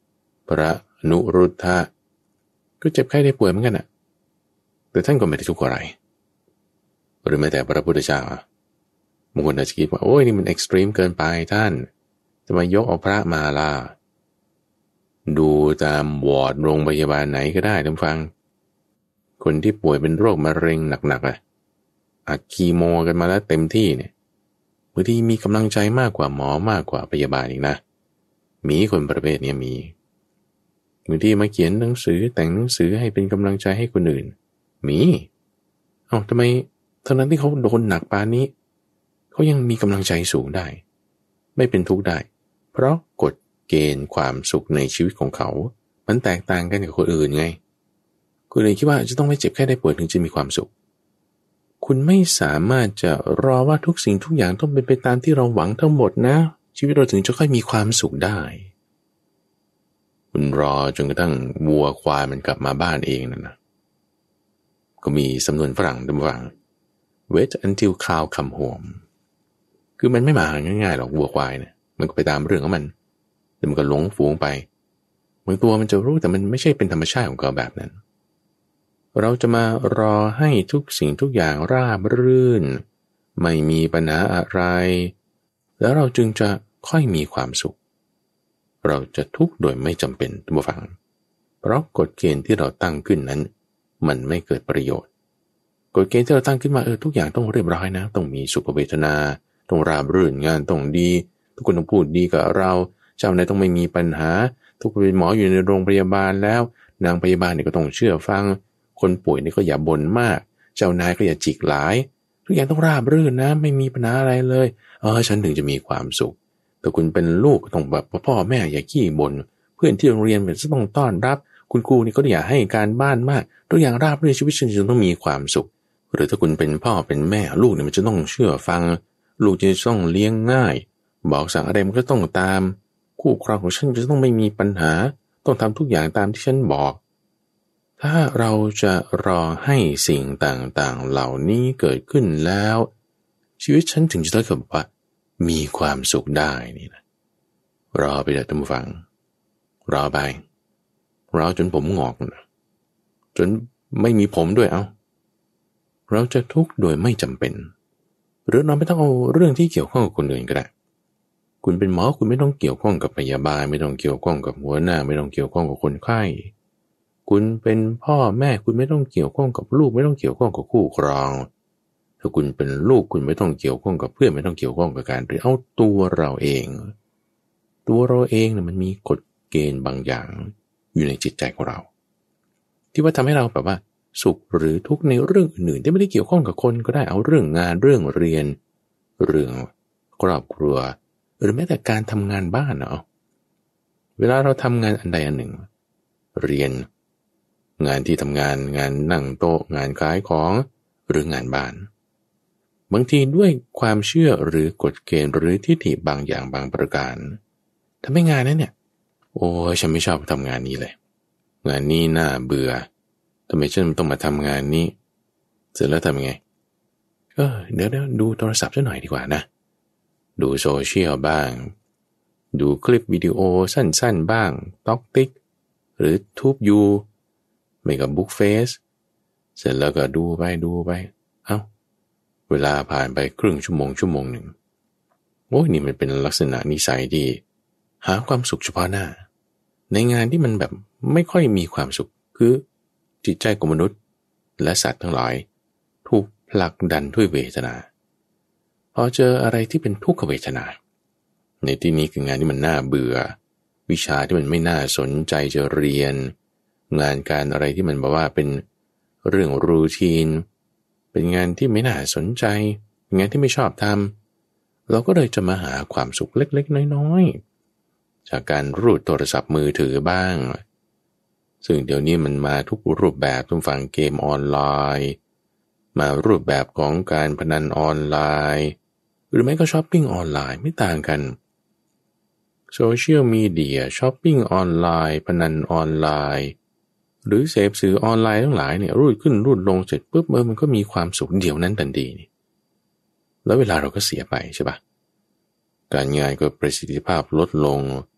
S1: พระอนุรุทธะก็เจ็บไข้ได้ป่วยเหมือนกันอะแต่ท่านก็ไม่ได้ทุกข์อะไรหรือแม้แต่พระพุทธเจ้าบางคนอาจจะคิดว่าโอ้ยนี่มันเอ็กซ์ตรีมเกินไปท่านจะมายกเอาพระมาล่ะดูตามวอร์ดโรงพยาบาลไหนก็ได้ท่านฟังคนที่ป่วยเป็นโรคมะเร็งหนักๆอะอัดคีโมกันมาแล้วเต็มที่เนี่ยบางทีมีกำลังใจมากกว่าหมอมากกว่าพยาบาลอีกนะมีคนประเภทนี้มีบางทีมาเขียนหนังสือแต่งหนังสือให้เป็นกำลังใจให้คนอื่นมีเอ้าทำไมทั้งนั้นที่เขาโดนหนักปานนี้เขายังมีกำลังใจสูงได้ไม่เป็นทุกข์ได้เพราะกฎเกณฑ์ความสุขในชีวิตของเขามันแตกต่างกันกับคนอื่นไงคุณเลยคิดว่าจะต้องไม่เจ็บแค่ได้ป่วยถึงจะมีความสุขคุณไม่สามารถจะรอว่าทุกสิ่งทุกอย่างต้องเป็นไปตามที่เราหวังทั้งหมดนะชีวิตเราถึงจะค่อยมีความสุขได้คุณรอจนกระทั่งวัวควายมันกลับมาบ้านเองนั่นนะก็มีสำนวนฝรั่งตำวัง wait until cow come home คือมันไม่มาง่ายๆหรอกวัวควายเนี่ยมันก็ไปตามเรื่องของมันแต่มันก็หลงฝูงไปบางตัวมันจะรู้แต่มันไม่ใช่เป็นธรรมชาติของเขาแบบนั้นเราจะมารอให้ทุกสิ่งทุกอย่างราบรื่นไม่มีปัญหาอะไรแล้วเราจึงจะค่อยมีความสุขเราจะทุกข์โดยไม่จำเป็นทุกฝังเพราะกฎเกณฑ์ที่เราตั้งขึ้นนั้นมันไม่เกิดประโยชน์กฎเกณฑ์ที่เราตั้งขึ้นมาเออทุกอย่างต้องเรียบร้อยนะต้องมีสุขเวทนาต้องราบรื่นงานต้องดีทุกคนต้องพูดดีกับเราเจ้านายต้องไม่มีปัญหาทุกคนเป็นหมออยู่ในโรงพยาบาลแล้วนางพยาบาลเนี่ยก็ต้องเชื่อฟังคนป่วยนี่ก็อย่าบ่นมากเจ้านายก็อย่าจิกหลายทุกอย่างต้องราบรื่นนะไม่มีปัญหาอะไรเลยเออฉันถึงจะมีความสุขแต่คุณเป็นลูกก็ต้องแบบพ่อแม่อย่าขี้บ่นเพื่อนที่โรงเรียนเป็นจะต้องต้อนรับคุณครูนี่ก็อย่าให้การบ้านมากทุกอย่างราบรื่นชีวิตฉันจะต้องมีความสุขหรือถ้าคุณเป็นพ่อเป็นแม่ลูกเนี่ยมันจะต้องเชื่อฟังลูกจะต้องเลี้ยงง่ายบอกสั่งอะไรมันก็ต้องตามคู่ครองของฉันจะต้องไม่มีปัญหาต้องทำทุกอย่างตามที่ฉันบอกถ้าเราจะรอให้สิ่งต่างๆเหล่านี้เกิดขึ้นแล้วชีวิตฉันถึงจะได้กับว่ามีความสุขได้นี่นะรอไปเลยท่านผู้ฟังรอไปรอจนผมงอกนะจนไม่มีผมด้วยเอาเราจะทุกข์โดยไม่จำเป็นหรือเราไม่ต้องเอาเรื่องที่เกี่ยวข้องกับคนอื่นก็ได้คุณเป็นหมอคุณไม่ต้องเกี่ยวข้องกับพยาบาลไม่ต้องเกี่ยวข้องกับหัวหน้าไม่ต้องเกี่ยวข้องกับคนไข้คุณเป็นพ่อแม่คุณไม่ต้องเกี่ยวข้องกับลูกไม่ต้องเกี่ยวข้องกับคู่ครองถ้าคุณเป็นลูกคุณไม่ต้องเกี่ยวข้องกับเพื่อนไม่ต้องเกี่ยวข้องกับการเรียนเอาตัวเราเองตัวเราเองเนี่ยมันมีกฎเกณฑ์บางอย่างอยู่ในจิตใจของเราที่ว่าทำให้เราแบบว่าสุขหรือทุกข์ในเรื่องอื่นๆที่ไม่ได้เกี่ยวข้องกับคนก็ได้เอาเรื่องงานเรื่องเรียนเรื่องครอบครัวหรือแม้แต่การทำงานบ้านเนาะเวลาเราทำงานอันใดอันหนึ่งเรียนงานที่ทำงานงานนั่งโต๊ะงานขายของหรืองานบ้านบางทีด้วยความเชื่อหรือกฎเกณฑ์หรือทิฏฐิบางอย่างบางประการทำให้งานนั้นเนี่ยโอ้ยฉันไม่ชอบทำงานนี้เลยงานนี้น่าเบื่อทำไมฉันต้องมาทำงานนี้เสร็จแล้วทำยังไงเออเดี๋ยวเดี๋ยวดูโทรศัพท์ซะหน่อยดีกว่านะดูโซเชียลบ้างดูคลิปวิดีโอสั้นๆบ้างต็อกติ๊กหรือทูบยูไม่กับบุ๊กเฟสเสร็จแล้วก็ดูไปดูไปเอ้าเวลาผ่านไปครึ่งชั่วโมงชั่วโมงหนึ่งโอ้ยนี่มันเป็นลักษณะนิสัยที่หาความสุขเฉพาะหน้าในงานที่มันแบบไม่ค่อยมีความสุขคือจิตใจของมนุษย์และสัตว์ทั้งหลายถูกผลักดันด้วยเวทนาพอเจออะไรที่เป็นทุกขเวทนาในที่นี้คืองานที่มันน่าเบื่อวิชาที่มันไม่น่าสนใจจะเรียนงานการอะไรที่มันแบบว่าเป็นเรื่องรูทีนเป็นงานที่ไม่น่าสนใจงานที่ไม่ชอบทำเราก็เลยจะมาหาความสุขเล็กๆน้อยๆจากการรูดโทรศัพท์มือถือบ้างซึ่งเดี๋ยวนี้มันมาทุกรูปแบบทุกฝั่งเกมออนไลน์มารูปแบบของการพนันออนไลน์หรือไม่ก็ช้อปปิ้งออนไลน์ไม่ต่างกันโซเชียลมีเดียช้อปปิ้งออนไลน์พนันออนไลน์หรือเสพสื่อออนไลน์ทั้งหลายเนี่ยรูดขึ้นรูดลงเสร็จปุ๊บเออมันก็มีความสุขเดี๋ยวนั้นทันทีนี่แล้วเวลาเราก็เสียไปใช่ปะการงานก็ประสิทธิภาพลดลง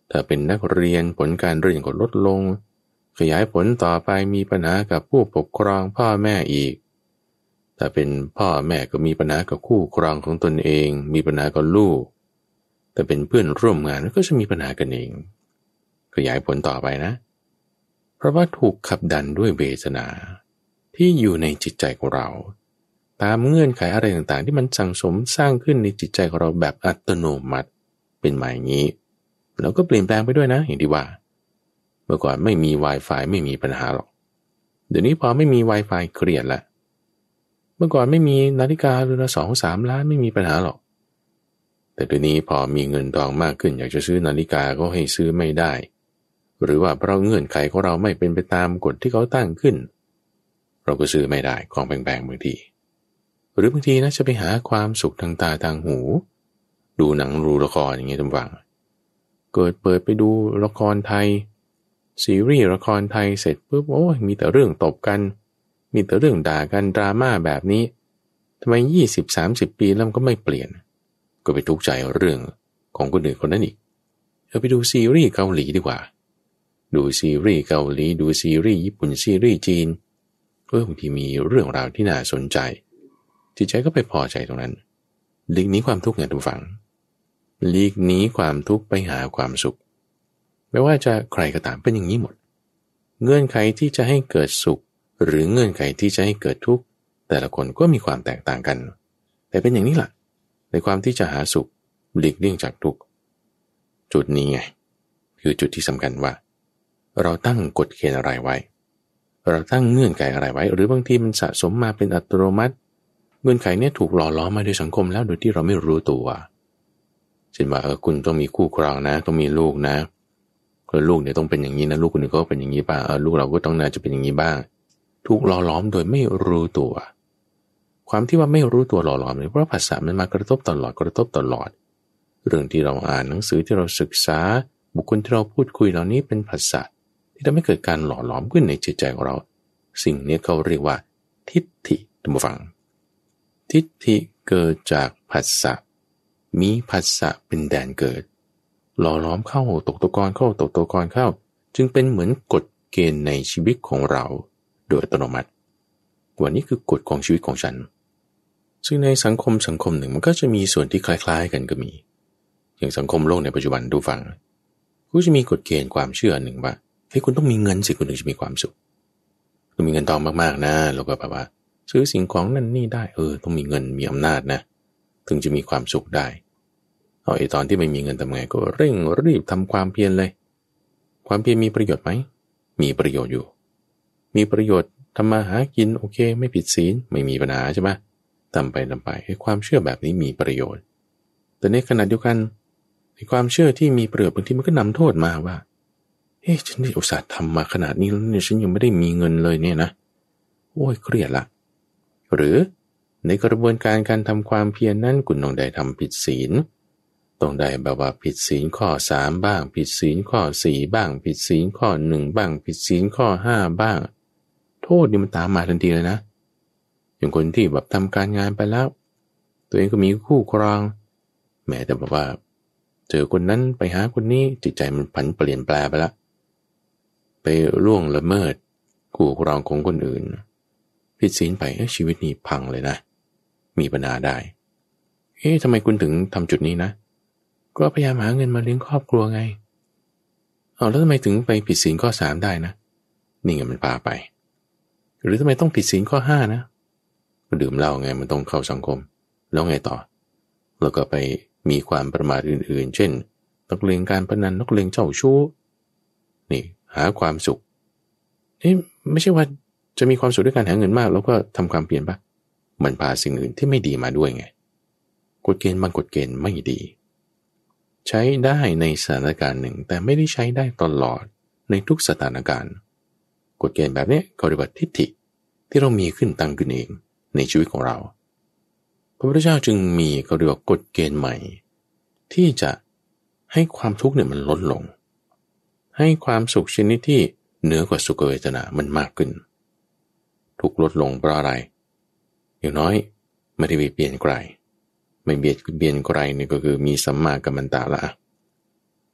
S1: ถ้าเป็นนักเรียนผลการเรียนก็ลดลงขยายผลต่อไปมีปัญหากับผู้ปกครองพ่อแม่อีกถ้าเป็นพ่อแม่ก็มีปัญหากับคู่ครองของตนเองมีปัญหากับลูกแต่เป็นเพื่อนร่วมงานก็จะมีปัญหากันเองขยายผลต่อไปนะเพราะว่าถูกขับดันด้วยเวทนาที่อยู่ในจิตใจของเราตามเงื่อนไขอะไรต่างๆที่มันสั่งสมสร้างขึ้นในจิตใจของเราแบบอัตโนมัติเป็นมาอย่างนี้เราก็เปลี่ยนแปลงไปด้วยนะอย่างที่ว่าเมื่อก่อนไม่มี Wi-Fi ไม่มีปัญหาหรอกเดี๋ยวนี้พอไม่มี Wi-Fi เครียดละเมื่อก่อนไม่มีนาฬิกาเรือนละสองสามล้านไม่มีปัญหาหรอกแต่เดี๋ยวนี้พอมีเงินทองมากขึ้นอยากจะซื้อนาฬิกาก็ให้ซื้อไม่ได้หรือว่าเพราะเงื่อนไขของเราไม่เป็นไปตามกฎที่เขาตั้งขึ้นเราก็ซื้อไม่ได้ของแพงๆบางทีหรือบางทีนะจะไปหาความสุขทางตาทางหูดูหนังดูละครอย่างเงี้ยทุกฝั่งเกิดเปิดไปดูละครไทยซีรีส์ละครไทยเสร็จปุ๊บโอ้ยมีแต่เรื่องตบกันมีแต่เรื่องด่ากันดราม่าแบบนี้ทำไมยี่สิบสามสิบปีแล้วมันก็ไม่เปลี่ยนก็ไปทุกข์ใจเรื่องของคนอื่นคนนั้นอีกเอาไปดูซีรีส์เกาหลีดีกว่าดูซีรีส์เกาหลีดูซีรีส์ญี่ปุ่นซีรีส์จีนเออบางทีมีเรื่องราวที่น่าสนใจจิตใจก็ไปพอใจตรงนั้นหลีกหนีความทุกข์ไงทุกฝังหลีกหนีความทุกข์ไปหาความสุขไม่ว่าจะใครก็ตามเป็นอย่างนี้หมดเงื่อนไขที่จะให้เกิดสุขหรือเงื่อนไขที่จะให้เกิดทุกข์แต่ละคนก็มีความแตกต่างกันแต่เป็นอย่างนี้แหละในความที่จะหาสุขหลีกเลี่ยงจากทุกข์จุดนี้ไงคือจุดที่สำคัญว่าเราตั้งกฎเกณฑ์อะไรไว้เราตั้งเงื่อนไขอะไรไว้หรือบางทีมันสะสมมาเป็นอัตโนมัติเงื่อนไขนี้ถูกหล่อล้อมมาโดยสังคมแล้วโดยที่เราไม่รู้ตัวเช่นว่าเออคุณต้องมีคู่ครองนะต้องมีลูกนะแล้วลูกเนี่ยต้องเป็นอย่างนี้นะลูกคนอื่นก็เป็นอย่างนี้ป่ะเออลูกเราก็ต้องน่าจะเป็นอย่างนี้บ้างถูกหล่อล้อมโดยไม่รู้ตัวความที่ว่าไม่รู้ตัวหล่อล้อมเนี่ยเพราะภาษามันมากระทบตลอดกระทบตลอดเรื่องที่เราอ่านหนังสือที่เราศึกษาบุคคลที่เราพูดคุยเหล่านี้เป็นภาษาที่ทำให้เกิดการหล่อหลอมขึ้นในจิตใจของเราสิ่งนี้เขาเรียกว่าทิฏฐิท่านผู้ฟังทิฏฐิเกิดจากภาษามีภาษาเป็นแดนเกิดหล่อหลอมเข้าตกตะกอนเข้าตกตะกอนเข้าจึงเป็นเหมือนกฎเกณฑ์ในชีวิตของเราโดยอัตโนมัติวันนี้คือกฎของชีวิตของฉันซึ่งในสังคมสังคมหนึ่งมันก็จะมีส่วนที่คล้ายๆกันก็มีอย่างสังคมโลกในปัจจุบันดูฟังก็จะมีกฎเกณฑ์ความเชื่อหนึ่งว่าเฮ้ยคุณต้องมีเงินสิคุณถึงจะมีความสุขคุณมีเงินทองมากๆนะแล้วก็แบบว่าซื้อสิ่งของนั่นนี่ได้เออต้องมีเงินมีอำนาจนะถึงจะมีความสุขได้เอาไอ้ตอนที่ไม่มีเงินทำไงก็เร่งรีบทำความเพียรเลยความเพียรมีประโยชน์ไหมมีประโยชน์อยู่มีประโยชน์ทำมาหากินโอเคไม่ผิดศีลไม่มีปัญหาใช่ไหมทำไปทำไปไอ้ความเชื่อแบบนี้มีประโยชน์แต่ในขณะเดียวกันไอ้ความเชื่อที่มีประโยชน์บางทีมันก็นำโทษมาว่าเฮ้ยฉันได้อุตส่าห์ทำมาขนาดนี้แล้วเนี่ยฉันยังไม่ได้มีเงินเลยเนี่ยนะโอ้ยเครียดละหรือในกระบวนการการทำความเพียรนั้นคุณต้องได้ทำผิดศีลต้องได้แบบว่าผิดศีลข้อสามบ้างผิดศีลข้อสี่บ้างผิดศีลข้อหนึ่งบ้างผิดศีลข้อห้าบ้างโทษนี่มันตามมาทันทีเลยนะอย่างคนที่แบบทำการงานไปแล้วตัวเองก็มีคู่ครองแม้แต่แบบว่าเจอคนนั้นไปหาคนนี้จิตใจมันผันเปลี่ยนแปลไปแล้วไปล่วงละเมิดคู่ครองของคนอื่นผิดศีลไปชีวิตนี้พังเลยนะมีปัญหาได้เอ๊ะทำไมคุณถึงทำจุดนี้นะก็พยายามหาเงินมาเลี้ยงครอบครัวไงเอาแล้วทำไมถึงไปผิดศีลข้อสามได้นะนี่ไงมันพาไปหรือทำไมต้องผิดศีลข้อห้านะมันดื่มเหล้าไงมันต้องเข้าสังคมแล้วไงต่อแล้วก็ไปมีความประมาทอื่นๆเช่นนักเลงการพนันนักเลงเจ้าชู้นี่หาความสุขเอ๊ะไม่ใช่ว่าจะมีความสุขด้วยการหาเงินมากแล้วก็ทำความเปลี่ยนปะมันพาสิ่งอื่นที่ไม่ดีมาด้วยไงกฎเกณฑ์บางกฎเกณฑ์ไม่ดีใช้ได้ในสถานการณ์หนึ่งแต่ไม่ได้ใช้ได้ตลอดในทุกสถานการณ์กฎเกณฑ์แบบนี้เขาเรียกว่าทิฏฐิที่เรามีขึ้นตั้งขึ้นเองในชีวิตของเราพระพุทธเจ้าจึงมีเขาเรียกว่ากฎเกณฑ์ใหม่ที่จะให้ความทุกข์เนี่ยมันลดลงให้ความสุขชนิดที่เหนือกว่าสุขเวทนามันมากขึ้นทุกข์ลดลงเพราะอะไรอย่างน้อยไม่ได้เปลี่ยนไกลไม่เบียดเบียนใครนี่ก็คือมีสัมมากัมมันตะละ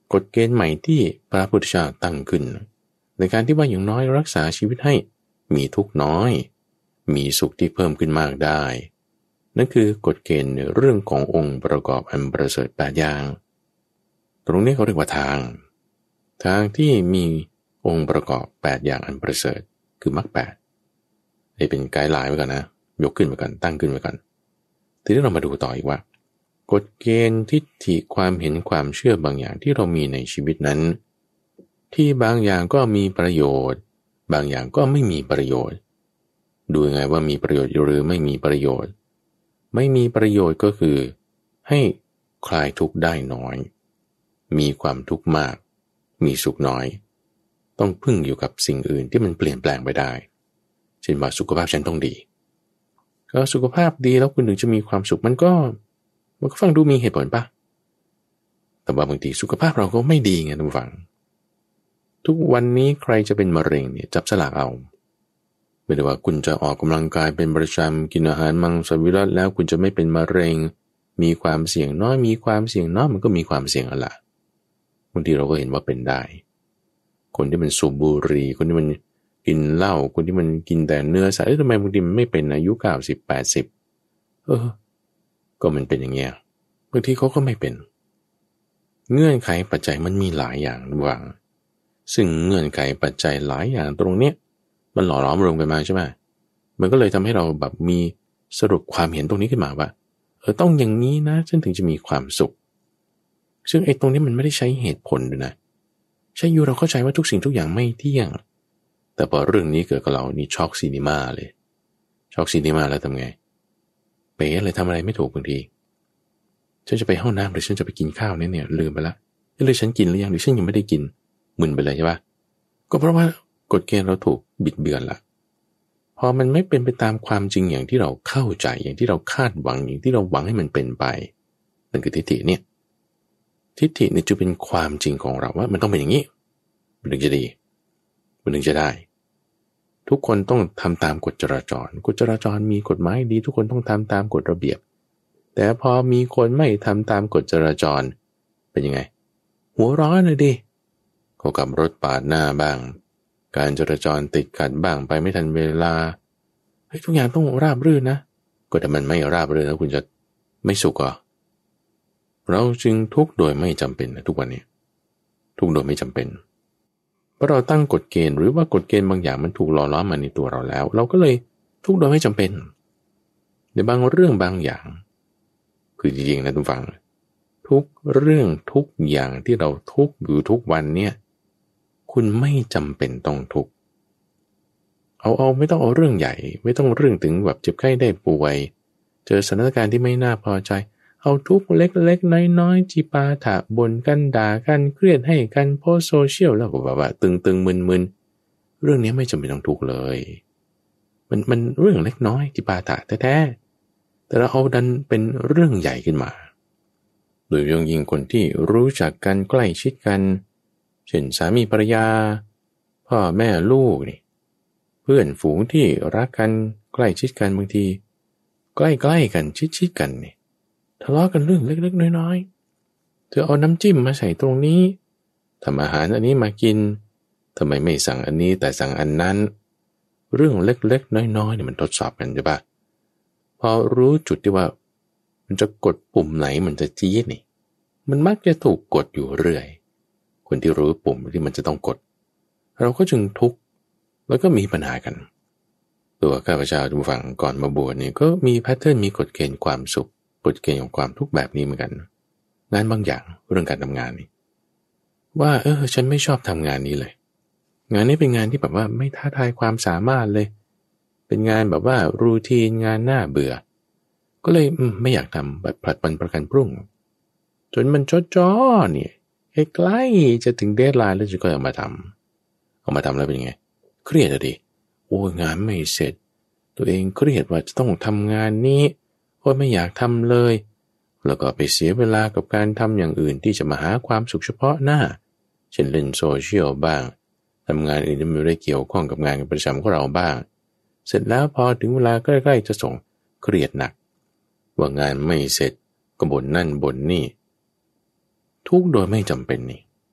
S1: กฎเกณฑ์ใหม่ที่พระพุทธเจ้าตั้งขึ้นในการที่ว่าอย่างน้อยรักษาชีวิตให้มีทุกข์น้อยมีสุขที่เพิ่มขึ้นมากได้นั่นคือกฎเกณฑ์เรื่องขององค์ประกอบอันประเสริฐแปดอย่างตรงนี้เขาเรียกว่าทางทางที่มีองค์ประกอบแปดอย่างอันประเสริฐคือมรรคแปดให้เป็นไกด์ไลน์ไว้ก่อนนะยกขึ้นไว้ก่อนตั้งขึ้นไว้ก่อนทีนี้เรามาดูต่ออีกว่ากฎเกณฑ์ทิฏฐิความเห็นความเชื่อบางอย่างที่เรามีในชีวิตนั้นที่บางอย่างก็มีประโยชน์บางอย่างก็ไม่มีประโยชน์ดูยังไงว่ามีประโยชน์หรือไม่มีประโยชน์ไม่มีประโยชน์ก็คือให้คลายทุกข์ได้น้อยมีความทุกข์มากมีสุขน้อยต้องพึ่งอยู่กับสิ่งอื่นที่มันเปลี่ยนแปลงไปได้เช่นว่าสุขภาพฉันต้องดีก็สุขภาพดีแล้วคุณถึงจะมีความสุขมันก็มันก็ฟังดูมีเหตุผลปะแต่ว่าบางทีสุขภาพเราก็ไม่ดีไงท่านผู้ฟังทุกวันนี้ใครจะเป็นมะเร็งเนี่ยจับสลากเอาไม่ได้ว่าคุณจะออกกำลังกายเป็นประจำกินอาหารมังสวิรัติแล้วคุณจะไม่เป็นมะเร็งมีความเสี่ยงน้อยมีความเสี่ยงน้อยมันก็มีความเสี่ยงอะล่ะบางทีเราก็เห็นว่าเป็นได้คนที่มันสูบบุหรี่คนที่มันกินเหล้าคนที่มันกินแต่เนื้อสัตว์เอ้ยทำไมบางทีมันไม่เป็นอายุเก้าสิบแปดสิบเออก็มันเป็นอย่างเงี้ยบางทีเขาก็ไม่เป็นเงื่อนไขปัจจัยมันมีหลายอย่างวางซึ่งเงื่อนไขปัจจัยหลายอย่างตรงเนี้ยมันหล่อหลอมรวมกันมาใช่ไหมมันก็เลยทำให้เราแบบมีสรุปความเห็นตรงนี้ขึ้นมาว่าเออต้องอย่างนี้นะฉันถึงจะมีความสุขซึ่งไอ้ตรงนี้มันไม่ได้ใช้เหตุผลด้วยนะใช่อยู่เราเข้าใจว่าทุกสิ่งทุกอย่างไม่เที่ยงแต่พอเรื่องนี้เกิดกับเรานี่ช็อกซีนีมาเลยช็อกซีนีมาแล้วทำไงเป๋เลยทำอะไรไม่ถูกบางทีฉันจะไปห้องน้ำหรือฉันจะไปกินข้าวเนี่ยเนี่ยลืมไปละเลยฉันกินหรือยังหรือฉันยังไม่ได้กินมึนไปเลยใช่ปะก็เพราะว่ากฎเกณฑ์เราถูกบิดเบือนละพอมันไม่เป็นไปตามความจริงอย่างที่เราเข้าใจอย่างที่เราคาดหวังอย่างที่เราหวังให้มันเป็นไปนั่นคือทิฏฐิเนี่ยทิฏฐิเนี่ยจะเป็นความจริงของเราว่ามันต้องเป็นอย่างนี้มันถึงจะดีมันถึงจะได้ทุกคนต้องทำตามกฎจราจรกฎจราจรมีกฎหมายดีทุกคนต้องทำตามกฎระเบียบแต่พอมีคนไม่ทำตามกฎจราจรเป็นยังไงหัวร้อนเลยดิเขาขับรถปาดหน้าบ้างการจราจรติดขัดบ้างไปไม่ทันเวลาเฮ้ยทุกอย่างต้องราบรื่นนะก็แต่มันไม่ราบรื่นแล้วคุณจะไม่สุขเหรอเราจึงทุกข์โดยไม่จำเป็นนะทุกวันนี้ทุกข์โดยไม่จำเป็นเพราะเราตั้งกฎเกณฑ์หรือว่ากฎเกณฑ์บางอย่างมันถูกหล่อล้อมมาในตัวเราแล้วเราก็เลยทุกข์โดยไม่จำเป็นในบางเรื่องบางอย่างคือจริงๆนะทุกฟังทุกเรื่องทุกอย่างที่เราทุกข์อยู่ทุกวันเนี่ยคุณไม่จำเป็นต้องทุกข์เอาเอาไม่ต้องเอาเรื่องใหญ่ไม่ต้องเรื่องถึงแบบเจ็บไข้ได้ป่วยเจอสถานการณ์ที่ไม่น่าพอใจเอาทุกเล็กๆน้อยๆจิปาถะบ่นกันด่ากันเครียดให้กันโพสโซเชียลแล้วก็แบบว่าตึงๆมึนๆเรื่องนี้ไม่จำเป็นต้องทุกข์เลยมันมันเรื่องเล็กน้อยจิปาถะแท้ๆแต่เราเอาดันเป็นเรื่องใหญ่ขึ้นมาโดยเฉพาะยิ่งคนที่รู้จักกันใกล้ชิดกันเช่นสามีภรรยาพ่อแม่ลูกนี่เพื่อนฝูงที่รักกันใกล้ชิดกันบางทีใกล้ๆกันชิดๆกันนี่ทะเลาะกันเรื่องเล็กๆน้อยๆเธอเอาน้ำจิ้มมาใส่ตรงนี้ทำอาหารอันนี้มากินทำไมไม่สั่งอันนี้แต่สั่งอันนั้นเรื่องเล็กๆน้อยๆเนี่ยมันทดสอบกันใช่ปะพอรู้จุดที่ว่ามันจะกดปุ่มไหนมันจะจี๊ดนี่มันมักจะถูกกดอยู่เรื่อยคนที่รู้ปุ่มที่มันจะต้องกดเราก็จึงทุกข์แล้วก็มีปัญหากันตัวข้าพเจ้าทุกฝั่งก่อนมาบวชนี่ก็มีแพทเทิร์นมีกฎเกณฑ์ความสุขกฎเกณฑ์ของความทุกข์แบบนี้เหมือนกันงานบางอย่างเรื่องการทำงานนี่ว่าเออฉันไม่ชอบทำงานนี้เลยงานนี้เป็นงานที่แบบว่าไม่ท้าทายความสามารถเลยเป็นงานแบบว่ารูทีนงานน่าเบื่อก็เลยไม่อยากทำแบบผลัดวันประกันพรุ่งจนมันจ้อๆเนี่ยใกล้จะถึงเดดไลน์แล้วจะก็เอามาทำเอามาทำแล้วเป็นไงเครียดอะดิโอ้งานไม่เสร็จตัวเองเครียดว่าจะต้องทำงานนี้โอ้ไม่อยากทำเลยแล้วก็ไปเสียเวลากับการทำอย่างอื่นที่จะมาหาความสุขเฉพาะหน้าเช่นเล่นโซเชียลบ้างทำงานอื่นที่ไม่ได้เกี่ยวข้องกับงานประจำของเราบ้างเสร็จแล้วพอถึงเวลาใกล้ๆจะส่งเครียดหนักว่างานไม่เสร็จก็บ่นนั่นบ่นนี่ทุกโดยไม่จำเป็นนี่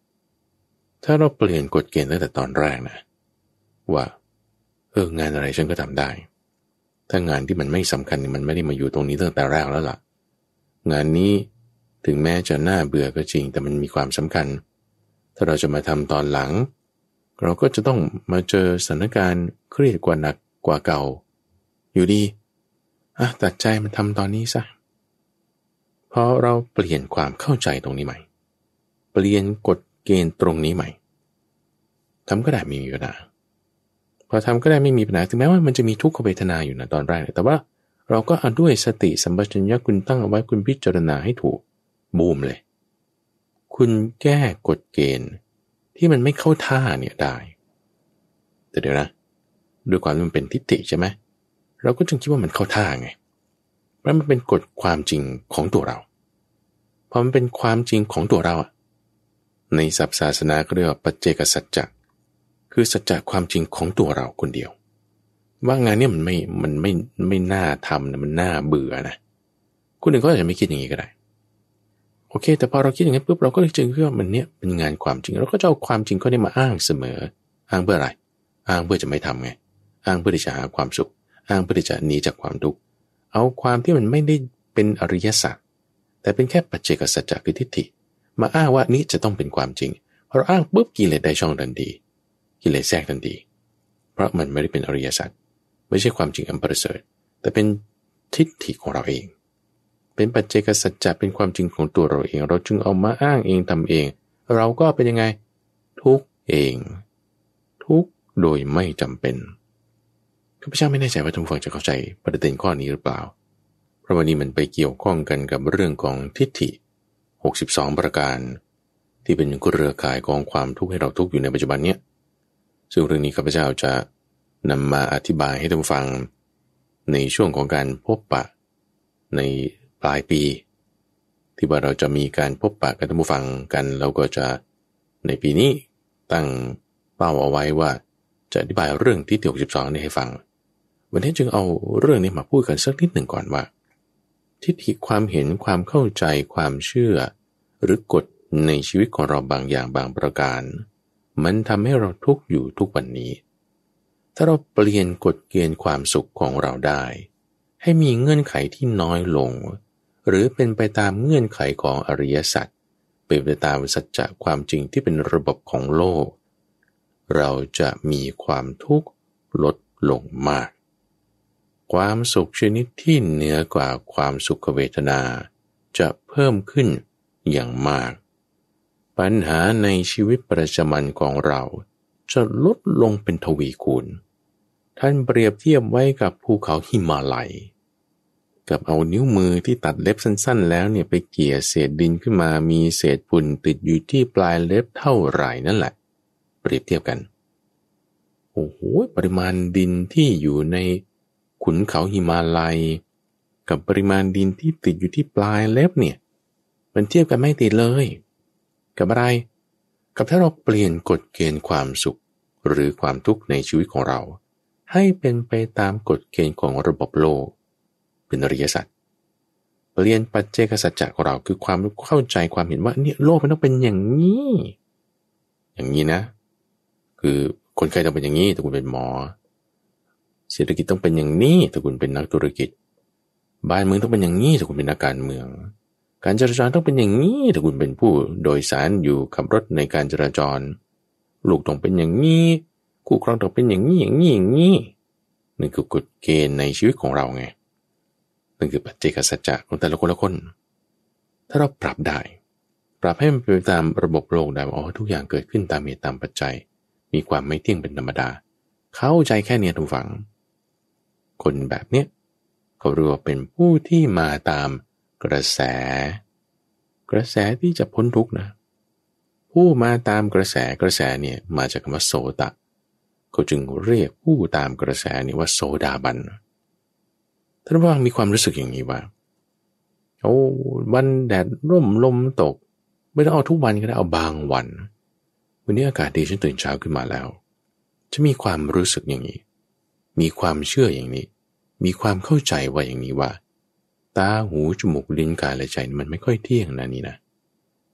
S1: ถ้าเราเปลี่ยนกฎเกณฑ์ตั้งแต่ตอนแรกนะว่าเอองานอะไรฉันก็ทำได้ถ้างานที่มันไม่สำคัญมันไม่ได้มาอยู่ตรงนี้ตั้งแต่แรกแล้วล่ะงานนี้ถึงแม้จะน่าเบื่อก็จริงแต่มันมีความสำคัญถ้าเราจะมาทำตอนหลังเราก็จะต้องมาเจอสถานการณ์เครียดกว่าหนักกว่าเก่าอยู่ดีอ่ะตัดใจมันทำตอนนี้ซะพอเราเปลี่ยนความเข้าใจตรงนี้ใหม่เปลี่ยนกฎเกณฑ์ตรงนี้ใหม่ทำก็ได้ไม่มีปัญหาพอทำก็ได้ไม่มีปัญหาถึงแม้ว่ามันจะมีทุกขเวทนาอยู่นะตอนแรกแต่ว่าเราก็เอาด้วยสติสัมปชัญญะคุณตั้งเอาไว้คุณพิจารณาให้ถูกบูมเลยคุณแก้กฎเกณฑ์ที่มันไม่เข้าท่าเนี่ยได้แต่เดี๋ยวนะด้วยความที่มันเป็นทิฏฐิใช่ไหมเราก็จึงคิดว่ามันเข้าท่าไงเพราะมันเป็นกฎความจริงของตัวเราพอมันเป็นความจริงของตัวเราอะในศัพท์ศาสนาก็เรียกว่าปัจเจกสัจจะคือสัจจะความจริงของตัวเราคนเดียวว่างานนี้มันไม่มันไม่ไม่น่าทำนะมันน่าเบื่อนะคนอื่นก็อาจจะไม่คิดอย่างนี้ก็ได้โอเคแต่พอเราคิดอย่างนั้นปุ๊บเราก็เลยจึงคิดว่ามันเนี้ยเป็นงานความจริงเราก็จะเอาความจริงข้อนี้มาอ้างเสมออ้างเพื่ออะไรอ้างเพื่อจะไม่ทำไงอ้างเพื่อที่จะหาความสุขอ้างเพื่อที่จะหนีจากความทุกข์เอาความที่มันไม่ได้เป็นอริยสัจแต่เป็นแค่ปัจเจกสัจจะคือทิฏฐิมาอ้างว่านี้จะต้องเป็นความจริงพอเราอ้างปุ๊บกิเลสได้ช่องทันทีกิเลสแทรกทันทีเพราะมันไม่ได้เป็นอริยสัจไม่ใช่ความจริงอันประเสริฐแต่เป็นทิฏฐิของเราเองเป็นปัจเจกสัจจะเป็นความจริงของตัวเราเองเราจึงเอามาอ้างเองทำเองเราก็เป็นยังไงทุกเองทุกโดยไม่จำเป็นข้าพเจ้าไม่แน่ใจว่าท่านผู้ฟังจะเข้าใจประเด็นข้อนี้หรือเปล่าเพราะวันนี้มันไปเกี่ยวข้องกันกับเรื่องของทิฏฐิหกสิบสองประการที่เป็นเครือข่ายของความทุกข์ให้เราทุกข์อยู่ในปัจจุบันเนี้ยซึ่งเรื่องนี้ข้าพเจ้าจะนำมาอธิบายให้ท่านฟังในช่วงของการพบปะในปลายปีที่ว่าเราจะมีการพบปะกับท่านผู้ฟังกันเราก็จะในปีนี้ตั้งเป้าเอาไว้ว่าจะอธิบายเรื่องที่หกสิบสองนี้ให้ฟังวันนี้จึงเอาเรื่องนี้มาพูดกันสักนิดหนึ่งก่อนว่าทิฏฐิความเห็นความเข้าใจความเชื่อหรือกฎในชีวิตของเราบางอย่างบางประการมันทำให้เราทุกข์อยู่ทุกวันนี้ถ้าเราเปลี่ยนกฎเกณฑ์ความสุขของเราได้ให้มีเงื่อนไขที่น้อยลงหรือเป็นไปตามเงื่อนไขของอริยสัจเป็นไปตามสัจจะความจริงที่เป็นระบบของโลกเราจะมีความทุกข์ลดลงมากความสุขชนิดที่เหนือกว่าความสุขเวทนาจะเพิ่มขึ้นอย่างมากปัญหาในชีวิตประจำวันของเราจะลดลงเป็นทวีคูณท่านเปรียบเทียบไว้กับภูเขาหิมาลัยกับเอานิ้วมือที่ตัดเล็บสั้นๆแล้วเนี่ยไปเกี่ยเศษดินขึ้นมามีเศษฝุ่นติดอยู่ที่ปลายเล็บเท่าไหร่นั่นแหละเปรียบเทียบกันโอ้โหปริมาณดินที่อยู่ในขุนเขาหิมาลัยกับปริมาณดินที่ติดอยู่ที่ปลายเล็บเนี่ยมันเทียบกันไม่ติดเลยกับอะไรกับถ้าเราเปลี่ยนกฎเกณฑ์ความสุขหรือความทุกข์ในชีวิตของเราให้เป็นไปตามกฎเกณฑ์ของระบบโลกเป็นอริยสัจเปลี่ยนปัจเจกสัจจะของเราคือความเข้าใจความเห็นว่าเนี่ยโลกมันต้องเป็นอย่างนี้อย่างนี้นะคือคนไข้ต้องเป็นอย่างนี้ถ้าคุณเป็นหมอเศรษฐกิจต้องเป็นอย่างนี้ถ้าคุณเป็นนักธุรกิจบ้านเมืองต้องเป็นอย่างนี้ถ้าคุณเป็นนักการเมืองการจราจรต้องเป็นอย่างนี้ถ้าคุณเป็นผู้โดยสารอยู่ขับรถในการจราจรลูกต้องเป็นอย่างนี้คู่ครองต้องเป็นอย่างนี้อย่างนี้อย่างนี้นั่นคือกฎเกณฑ์ในชีวิตของเราไงนั่นคือปัจเจกสัจจะของแต่ละคนละคนถ้าเราปรับได้ปรับให้มันเป็นตามระบบโลกได้อ๋อทุกอย่างเกิดขึ้นตามเหตุตามปัจจัยมีความไม่เที่ยงเป็นธรรมดาเข้าใจแค่นี้ทุกฝังคนแบบเนี้ยเขาเรียกว่าเป็นผู้ที่มาตามกระแสกระแสที่จะพ้นทุกข์นะผู้มาตามกระแสกระแสเนี่ยมาจากคำว่าโสตะเขาจึงเรียกผู้ตามกระแสนี่ว่าโสดาบันท่านว่ามีความรู้สึกอย่างนี้ว่าโอ้วันแดดร่มลมตกไม่ต้องเอาทุกวันก็ได้เอาบางวันวันนี้อากาศดีฉันตื่นเช้าขึ้นมาแล้วจะมีความรู้สึกอย่างนี้มีความเชื่ออย่างนี้มีความเข้าใจว่าอย่างนี้ว่าตาหูจมูกลิ้นกายและใจมันไม่ค่อยเที่ยงนะนี่นะ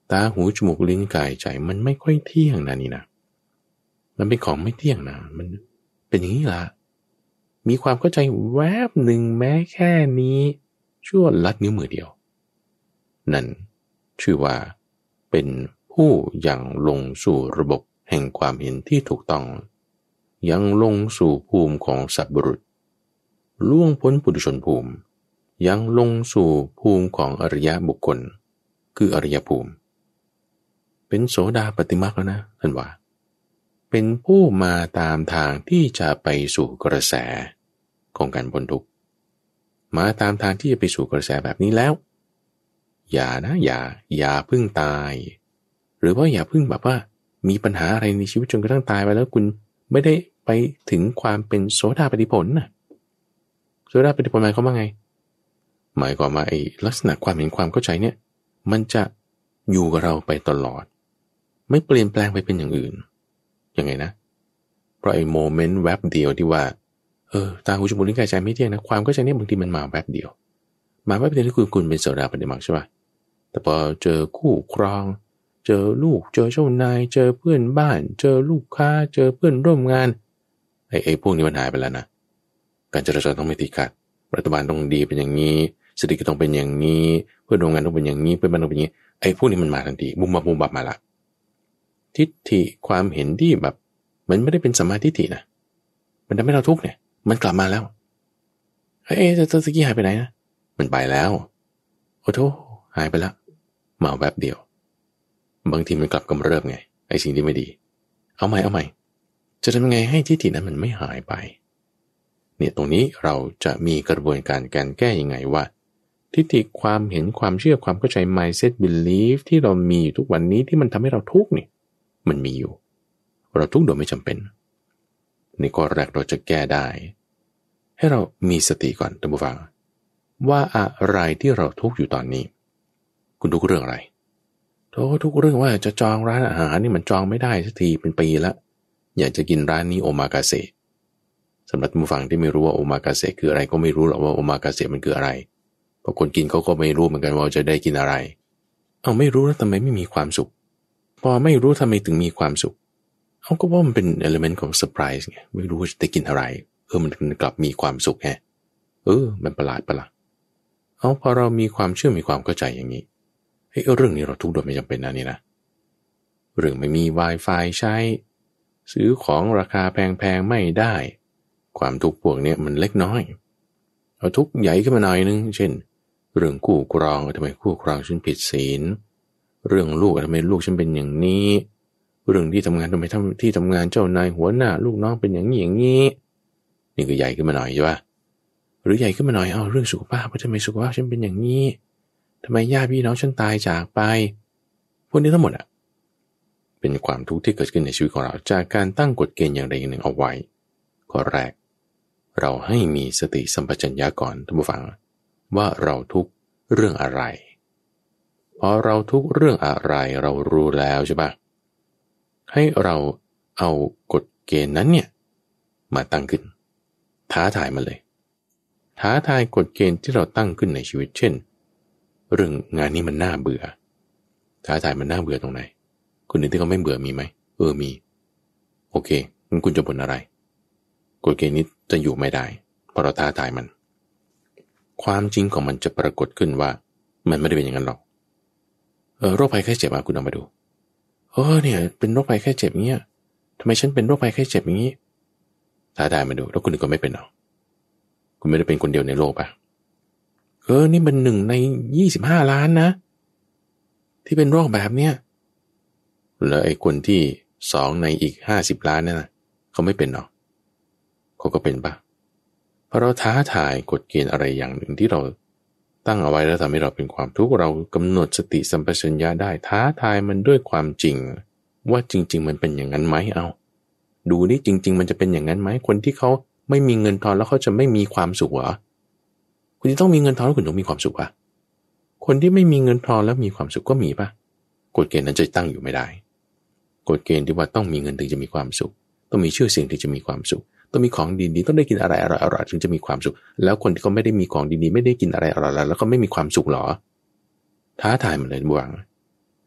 S1: ตาหูจมูกลิ้นกายใจมันไม่ค่อยเที่ยงนะนี่นะมันเป็นของไม่เที่ยงนะมันเป็นอย่างนี้ละมีความเข้าใจแวบหนึ่งแม้แค่นี้ชั่วลัดนิ้วมือเดียวนั่นชื่อว่าเป็นผู้ยังลงสู่ระบบแห่งความเห็นที่ถูกต้องยังลงสู่ภูมิของสัตว์บุรุษล่วงพ้นปุถุชนภูมิยังลงสู่ภูมิของอริยบุคคลคืออริยภูมิเป็นโสดาปัตติมรรคแล้วนะท่านว่าเป็นผู้มาตามทางที่จะไปสู่กระแสของการพ้นทุกข์มาตามทางที่จะไปสู่กระแสแบบนี้แล้วอย่านะอย่าอย่าพึ่งตายหรือว่าอย่าพึ่งแบบว่ามีปัญหาอะไรในชีวิตจนกระทั่งตายไปแล้วคุณไม่ได้ไปถึงความเป็นโสดาปัตติผลนะโสดาปัตติผลหมายความว่าไงหมายความว่าไอ้ลักษณะความเห็นความเข้าใจเนี่ยมันจะอยู่กับเราไปตลอดไม่เปลี่ยนแปลงไปเป็นอย่างอื่นยังไงนะเพราะไอ้โมเมนต์แวบเดียวที่ว่าเออตาหูจมูกลิ้นกายใจไม่เที่ยงนะความเข้าใจเนี่ยบางทีมันมาแวบเดียวมาแวบเดียวที่คุณคุณเป็นโสดาปัตติมรรคใช่ป่ะแต่พอเจอคู่ครองเจอลูกเจอเจ้านายเจอเพื่อนบ้านเจอลูกค้าเจอเพื่อนร่วมงานไอ้ไอ้พวกนี้มันหายไปแล้วนะการจราจรต้องไม่ติดขัดรัฐบาลต้องดีเป็นอย่างนี้เศรษฐกิจต้องเป็นอย่างนี้เพื่อนร่วมงานต้องเป็นอย่างนี้เพื่อนบ้านต้องเป็นอย่างนี้ไอ้พวกนี้มันมาทันทีบุมบับบุมบับมาละทิฏฐิความเห็นที่แบบมันไม่ได้เป็นสัมมาทิฏฐินะมันทำให้เราทุกข์เนี่ยมันกลับมาแล้วเฮ้ยแต่ตะกี้หายไปไหนนะมันไปแล้วโอ้โธ่หายไปแล้วมาแวบเดียวบางทีมันกลับกำเริบไงไอ้สิ่งที่ไม่ดีเอาใหม่เอาใหม่จะทำยังไงให้ทิฏฐินั้นมันไม่หายไปเนี่ยตรงนี้เราจะมีกระบวนการการแก้ยังไงว่าทิฏฐิความเห็นความเชื่อความเข้าใจ mindset belief ที่เรามีอยู่ทุกวันนี้ที่มันทำให้เราทุกข์นี่มันมีอยู่เราทุกข์โดยไม่จำเป็นในข้อแรกเราจะแก้ได้ให้เรามีสติก่อนท่านผู้ฟังว่าอะไรที่เราทุกข์อยู่ตอนนี้คุณทุกข์เรื่องอะไรโธ่ทุกเรื่องว่าจะจองร้านอาหารนี่มันจองไม่ได้สักทีเป็นปีละอยากจะกินร้านนี้โอมากาเสะสำหรับผู้ฟังที่ไม่รู้ว่าโอมากาเสะคืออะไรก็ไม่รู้หรอกว่าโอมากาเสะมันคืออะไรเพราะคนกินเขาก็ไม่รู้เหมือนกันว่าจะได้กินอะไรเอาไม่รู้แล้วทำไมไม่มีความสุขพอไม่รู้ทำไมถึงมีความสุขเขาก็ว่ามันเป็น element ของ surprise ไงไม่รู้ว่าจะได้กินอะไรเออมันกลับมีความสุขไงเออมันประหลาดประหลาดเอาพอเรามีความเชื่อมีความเข้าใจอย่างนี้เฮ้ยเรื่องนี้เราทุกข์โดยไม่จำเป็นนะนี่นะเรื่องไม่มี Wi-Fi ใช้ซื้อของราคาแพงๆไม่ได้ความทุกข์พวกนี้มันเล็กน้อยเอาทุกข์ใหญ่ขึ้นมาหน่อยนึงเช่นเรื่องคู่ครองทำไมคู่ครองฉันผิดศีลเรื่องลูกทำไมลูกฉันเป็นอย่างนี้เรื่องที่ทำงานทำไมที่ทำงานเจ้านายหัวหน้าลูกน้องเป็นอย่างนี้อย่างนี้นี่ก็ใหญ่ขึ้นมาหน่อยใช่ปะหรือใหญ่ขึ้นมาหน่อยเอาเรื่องสุขภาพทำไมสุขภาพฉันเป็นอย่างนี้ทำไมญาติพี่น้องฉันตายจากไปพวกนี้ทั้งหมดอ่ะเป็นความทุกข์ที่เกิดขึ้นในชีวิตของเราจากการตั้งกฎเกณฑ์อย่างใดอย่างหนึ่งเอาไว้ข้อแรกเราให้มีสติสัมปชัญญะก่อนท่านผู้ฟังว่าเราทุกข์เรื่องอะไรพอเราทุกข์เรื่องอะไรเรารู้แล้วใช่ปะให้เราเอากฎเกณฑ์นั้นเนี่ยมาตั้งขึ้นท้าทายมันเลยท้าทายกฎเกณฑ์ที่เราตั้งขึ้นในชีวิตเช่นเรื่องงานนี้มันน่าเบื่อท้าทายมันน่าเบื่อตรงไหนคนอื่นที่เขาไม่เบื่อมีไหมเออมีโอเคงั้นคุณจะบ่นอะไรกฎเกณฑ์นี้จะอยู่ไม่ได้เพราะเราท้าทายมันความจริงของมันจะปรากฏขึ้นว่ามันไม่ได้เป็นอย่างนั้นหรอกเออโรคภัยไข้เจ็บมาคุณเอามาดูเออเนี่ยเป็นโรคภัยไข้เจ็บเงี้ยทำไมฉันเป็นโรคภัยไข้เจ็บอย่างนี้ท้าทายมาดูแล้วคุณอื่นก็ไม่เป็นหรอกคุณไม่ได้เป็นคนเดียวในโลกปะเออนี่เป็นหนึ่งในยี่สิบห้าล้านนะที่เป็นโรคแบบเนี้ยแล้วไอ้คนที่สองในอีกห้าสิบล้านนั่นนะเขาไม่เป็นหรอกเขาก็เป็นปะเพราะเราท้าทายกฎเกณฑ์อะไรอย่างหนึ่งที่เราตั้งเอาไว้แล้วทำให้เราเป็นความทุกข์เรากำหนดสติสัมปชัญญะได้ท้าทายมันด้วยความจริงว่าจริงๆมันเป็นอย่างนั้นไหมเอาดูนี่จริงๆมันจะเป็นอย่างนั้นไหมคนที่เขาไม่มีเงินทองแล้วเขาจะไม่มีความสุขเหรอคุณจะต้องมีเงินทองแล้วคุณต้องมีความสุขอ่ะคนที่ไม่มีเงินทองแล้วมีความสุขก็มีปะกฎเกณฑ์นั้นจะตั้งอยู่ไม่ได้กฎเกณฑ์ที่ว่าต้องมีเงินถึงจะมีความสุขต้องมีชื่อเสียงถึงจะมีความสุขต้องมีของดีๆต้องได้กินอะไรอร่อยๆถึงจะมีความสุขแล้วคนที่เขาไม่ได้มีของดีๆไม่ได้กินอะไรอร่อยๆแล้วก็ไม่มีความสุขหรอท้าทายมันเลยบวง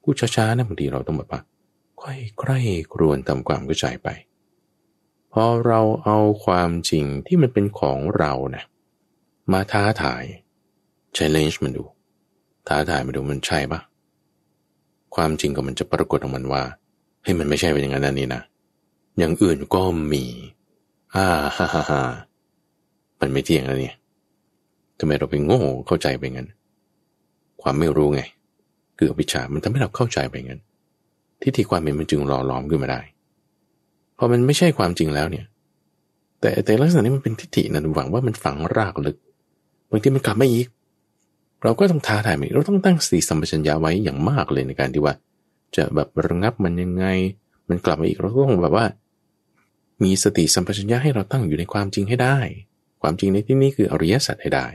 S1: พูดช้าๆนะบางทีเราต้องแบบว่าค่อยใคร่ครวญทำความเข้าใจไปพอเราเอาความจริงที่มันเป็นของเรานะมาท้าทาย challenge มันดูท้าทายมาดูมันใช่ปะความจริงก็มันจะปรากฏของมันว่าเฮ้ยมันไม่ใช่เป็นอย่างนั้นนั่นนี่นะอย่างอื่นก็มีอ่าฮ่าฮ่าฮ่ามันไม่เที่ยงแล้วเนี่ยทำไมเราไปโง่เข้าใจไปงั้นความไม่รู้ไงคืออวิชชามันทำให้เราเข้าใจไปงั้นทิฏฐิความเห็นมันจึงหล่อหลอมขึ้นมาได้พอมันไม่ใช่ความจริงแล้วเนี่ยแต่แต่ลักษณะนี้มันเป็นทิฏฐินะหวังว่ามันฝังรากลึกบางทีมันกลับมาอีกเราก็ต้องท้าทายมันเราต้องตั้งสติสัมปชัญญะไว้อย่างมากเลยในการที่ว่าจะแบบระงับมันยังไงมันกลับมาอีกเราต้องแบบว่ามีสติสัมปชัญญะให้เราตั้งอยู่ในความจริงให้ได้ความจริงในที่นี้คืออริยสัจให้ได้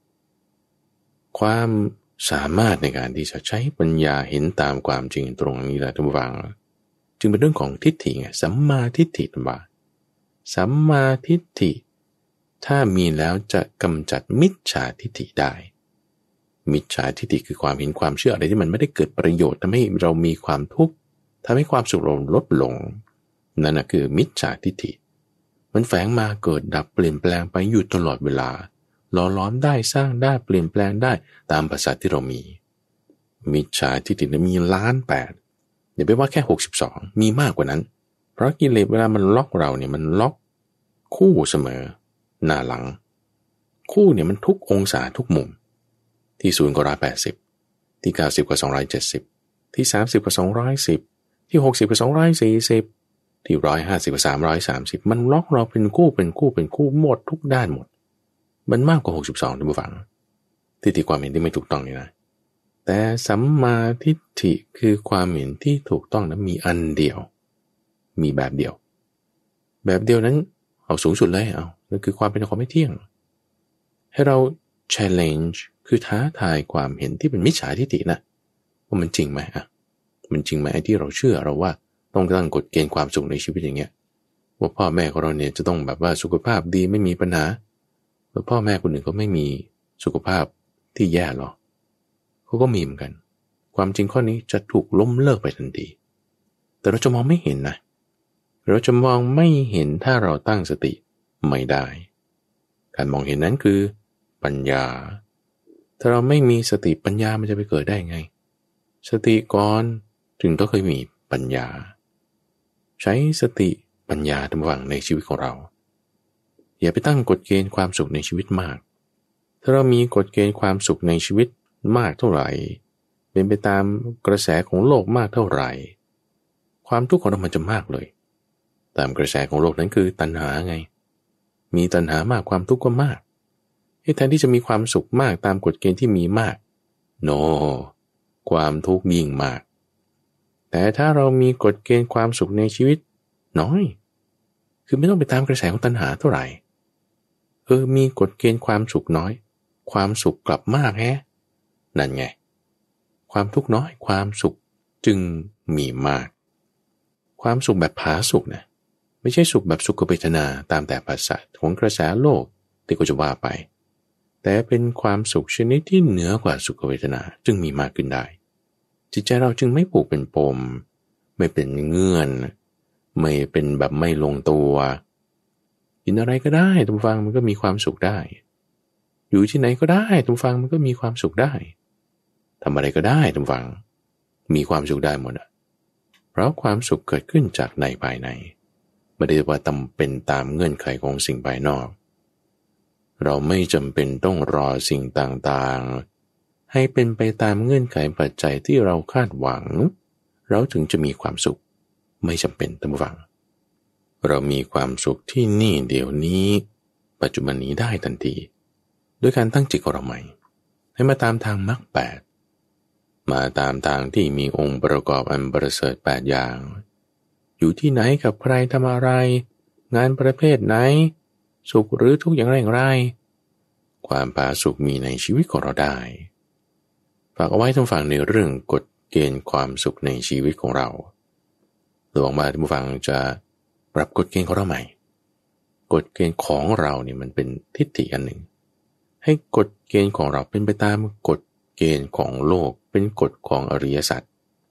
S1: ความสามารถในการที่จะใช้ปัญญาเห็นตามความจริงตรงนี้แหละทุกฝังจึงเป็นเรื่องของทิฏฐิไงสัมมาทิฏฐินะว่าสัมมาทิฏฐิถ้ามีแล้วจะกำจัดมิจฉาทิฏฐิได้มิจฉาทิฏฐิคือความเห็นความเชื่ออะไรที่มันไม่ได้เกิดประโยชน์ทำให้เรามีความทุกข์ทำให้ความสุขเราลดลงนั่นนะคือมิจฉาทิฏฐิมันแฝงมาเกิดดับเปลี่ยนแปลงไปอยู่ตลอดเวลาหล่อล้อมได้สร้างได้เปลี่ยนแปลงได้ตามภาษาที่เรามีมิจฉาทิฏฐิมีล้านแปดอย่าไปว่าแค่หกสิบสองมีมากกว่านั้นเพราะกิเลสเวลามันล็อกเราเนี่ยมันล็อกคู่เสมอหน้าหลังคู่เนี่ยมันทุกองศาทุกมุมที่ศูนย์ก็ร้อยแปดสิบที่เก้าสิบก็สองร้อยเจ็ดสิบที่สามสิบก็สองร้อยสิบที่หกสิบก็สองร้อยสี่สิบที่ร้อยห้าสิบก็สามร้อยสามสิบมันล็อกเราเป็นคู่เป็นคู่เป็นคู่หมดทุกด้านหมดมันมากกว่าหกสิบสองท่านผู้ฟังที่ที่ความเห็นที่ไม่ถูกต้องนี่นะแต่สัมมาทิฏฐิคือความเห็นที่ถูกต้องนั้นมีอันเดียวมีแบบเดียวแบบเดียวนั้นเอาสูงสุดเลยเอานั่นคือความเป็นของไม่เที่ยงให้เรา challenge คือท้าทายความเห็นที่เป็นมิจฉาทิฏฐินะว่ามันจริงไหมอ่ะมันจริงไหมไอ้ที่เราเชื่อเราว่าต้องตั้งกฎเกณฑ์ความสุขในชีวิตอย่างเงี้ยว่าพ่อแม่ของเราเนี่ยจะต้องแบบว่าสุขภาพดีไม่มีปัญหาแล้วพ่อแม่คนอื่นก็ไม่มีสุขภาพที่แย่หรอเขาก็มีเหมือนกันความจริงข้อนี้จะถูกล้มเลิกไปทันทีแต่เราจะมองไม่เห็นนะเราจะมองไม่เห็นถ้าเราตั้งสติไม่ได้การมองเห็นนั้นคือปัญญาถ้าเราไม่มีสติปัญญามันจะไปเกิดได้ไงสติก่อนถึงต้องเคยมีปัญญาใช้สติปัญญาทำวังในชีวิตของเราอย่าไปตั้งกฎเกณฑ์ความสุขในชีวิตมากถ้าเรามีกฎเกณฑ์ความสุขในชีวิตมากเท่าไหร่เป็นไปตามกระแสของโลกมากเท่าไหร่ความทุกข์ของเรามันจะมากเลยตามกระแสของโลกนั้นคือตัณหาไงมีตัณหามากความทุกข์ก็มากแทนที่จะมีความสุขมากตามกฎเกณฑ์ที่มีมากโน ความทุกข์ยิ่งมากแต่ถ้าเรามีกฎเกณฑ์ความสุขในชีวิตน้อยคือไม่ต้องไปตามกระแสของตัณหาเท่าไหร่เออมีกฎเกณฑ์ความสุขน้อยความสุขกลับมากแฮะนั่นไงความทุกข์น้อยความสุขจึงมีมากความสุขแบบผาสุกนะไม่ใช่สุขแบบสุขเวทนาตามแต่ภาษาของกระแสโลกที่ก็จะว่าไปแต่เป็นความสุขชนิดที่เหนือกว่าสุขเวทนาจึงมีมากขึ้นได้จิตใจเราจึงไม่ผูกเป็นปมไม่เป็นเงื่อนไม่เป็นแบบไม่ลงตัวกินอะไรก็ได้ทุกฟังมันก็มีความสุขได้อยู่ที่ไหนก็ได้ทุกฟังมันก็มีความสุขได้ทำอะไรก็ได้ทุกฟังมีความสุขได้หมดอ่ะเพราะความสุขเกิดขึ้นจากในภายในไม่ได้ว่าจำเป็นตามเงื่อนไขของสิ่งภายนอกเราไม่จำเป็นต้องรอสิ่งต่างๆให้เป็นไปตามเงื่อนไขปัจจัยที่เราคาดหวังเราถึงจะมีความสุขไม่จำเป็นท่านผู้ฟังเรามีความสุขที่นี่เดี๋ยวนี้ปัจจุบันนี้ได้ทันทีด้วยการตั้งจิตของเราใหม่ให้มาตามทางมรรคแปดมาตามทางที่มีองค์ประกอบอันประเสริฐแปดอย่างอยู่ที่ไหนกับใครทำอะไรงานประเภทไหนสุขหรือทุกข์อย่างไรอย่างไรความผาสุกมีในชีวิตของเราได้ฝากเอาไว้ท่านฟังในเรื่องกฎเกณฑ์ความสุขในชีวิตของเราหวังว่าท่านผู้ฟังจะปรับกฎเกณฑ์ของเราใหม่กฎเกณฑ์ของเราเนี่ยมันเป็นทิฏฐิอันหนึ่งให้กฎเกณฑ์ของเราเป็นไปตามกฎเกณฑ์ของโลกเป็นกฎของอริยสัจ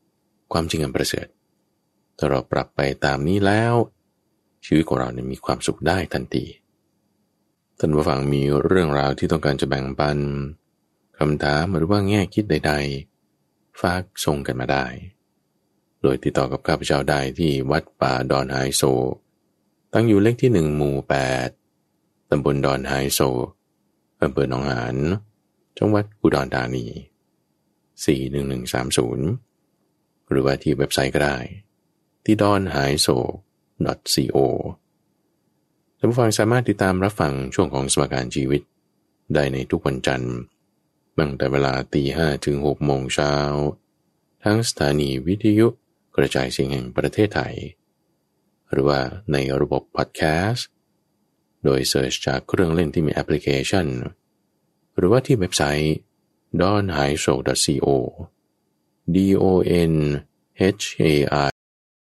S1: ความจริงอันประเสริฐถ้าเราปรับไปตามนี้แล้วชีวิตของเราเนี่ยมีความสุขได้ทันทีท่านผู้ฟังมีเรื่องราวที่ต้องการจะแบ่งปันคำถามหรือว่าแง่คิดใดๆฝากส่งกันมาได้โดยติดต่อกับข้าพเจ้าได้ที่วัดป่าดอนไฮโซตั้งอยู่เลขที่หนึ่งหมู่แปดตำบลดอนไฮโซอำเภอหนองหานจังหวัดอุดรธานีสี่หนึ่งหนึ่งสามศูนย์หรือว่าที่เว็บไซต์ก็ได้ที่ ดอนไฮโซ ดอท ซี โอ ท่านผู้ฟังสามารถติดตามรับฟังช่วงของสมการชีวิตได้ในทุกวันจันทร์ตั้งแต่เวลาตีห้ถึงหกโมงเช้าทั้งสถานีวิทยุกระจายเสียงแห่งประเทศไทยหรือว่าในระบบพอดแคสต์โดยเสิร์ชจากเครื่องเล่นที่มีแอปพลิเคชันหรือว่าที่เว็บไซต์ ดอนไฮโซ ดอท ซี โอ D O N H A I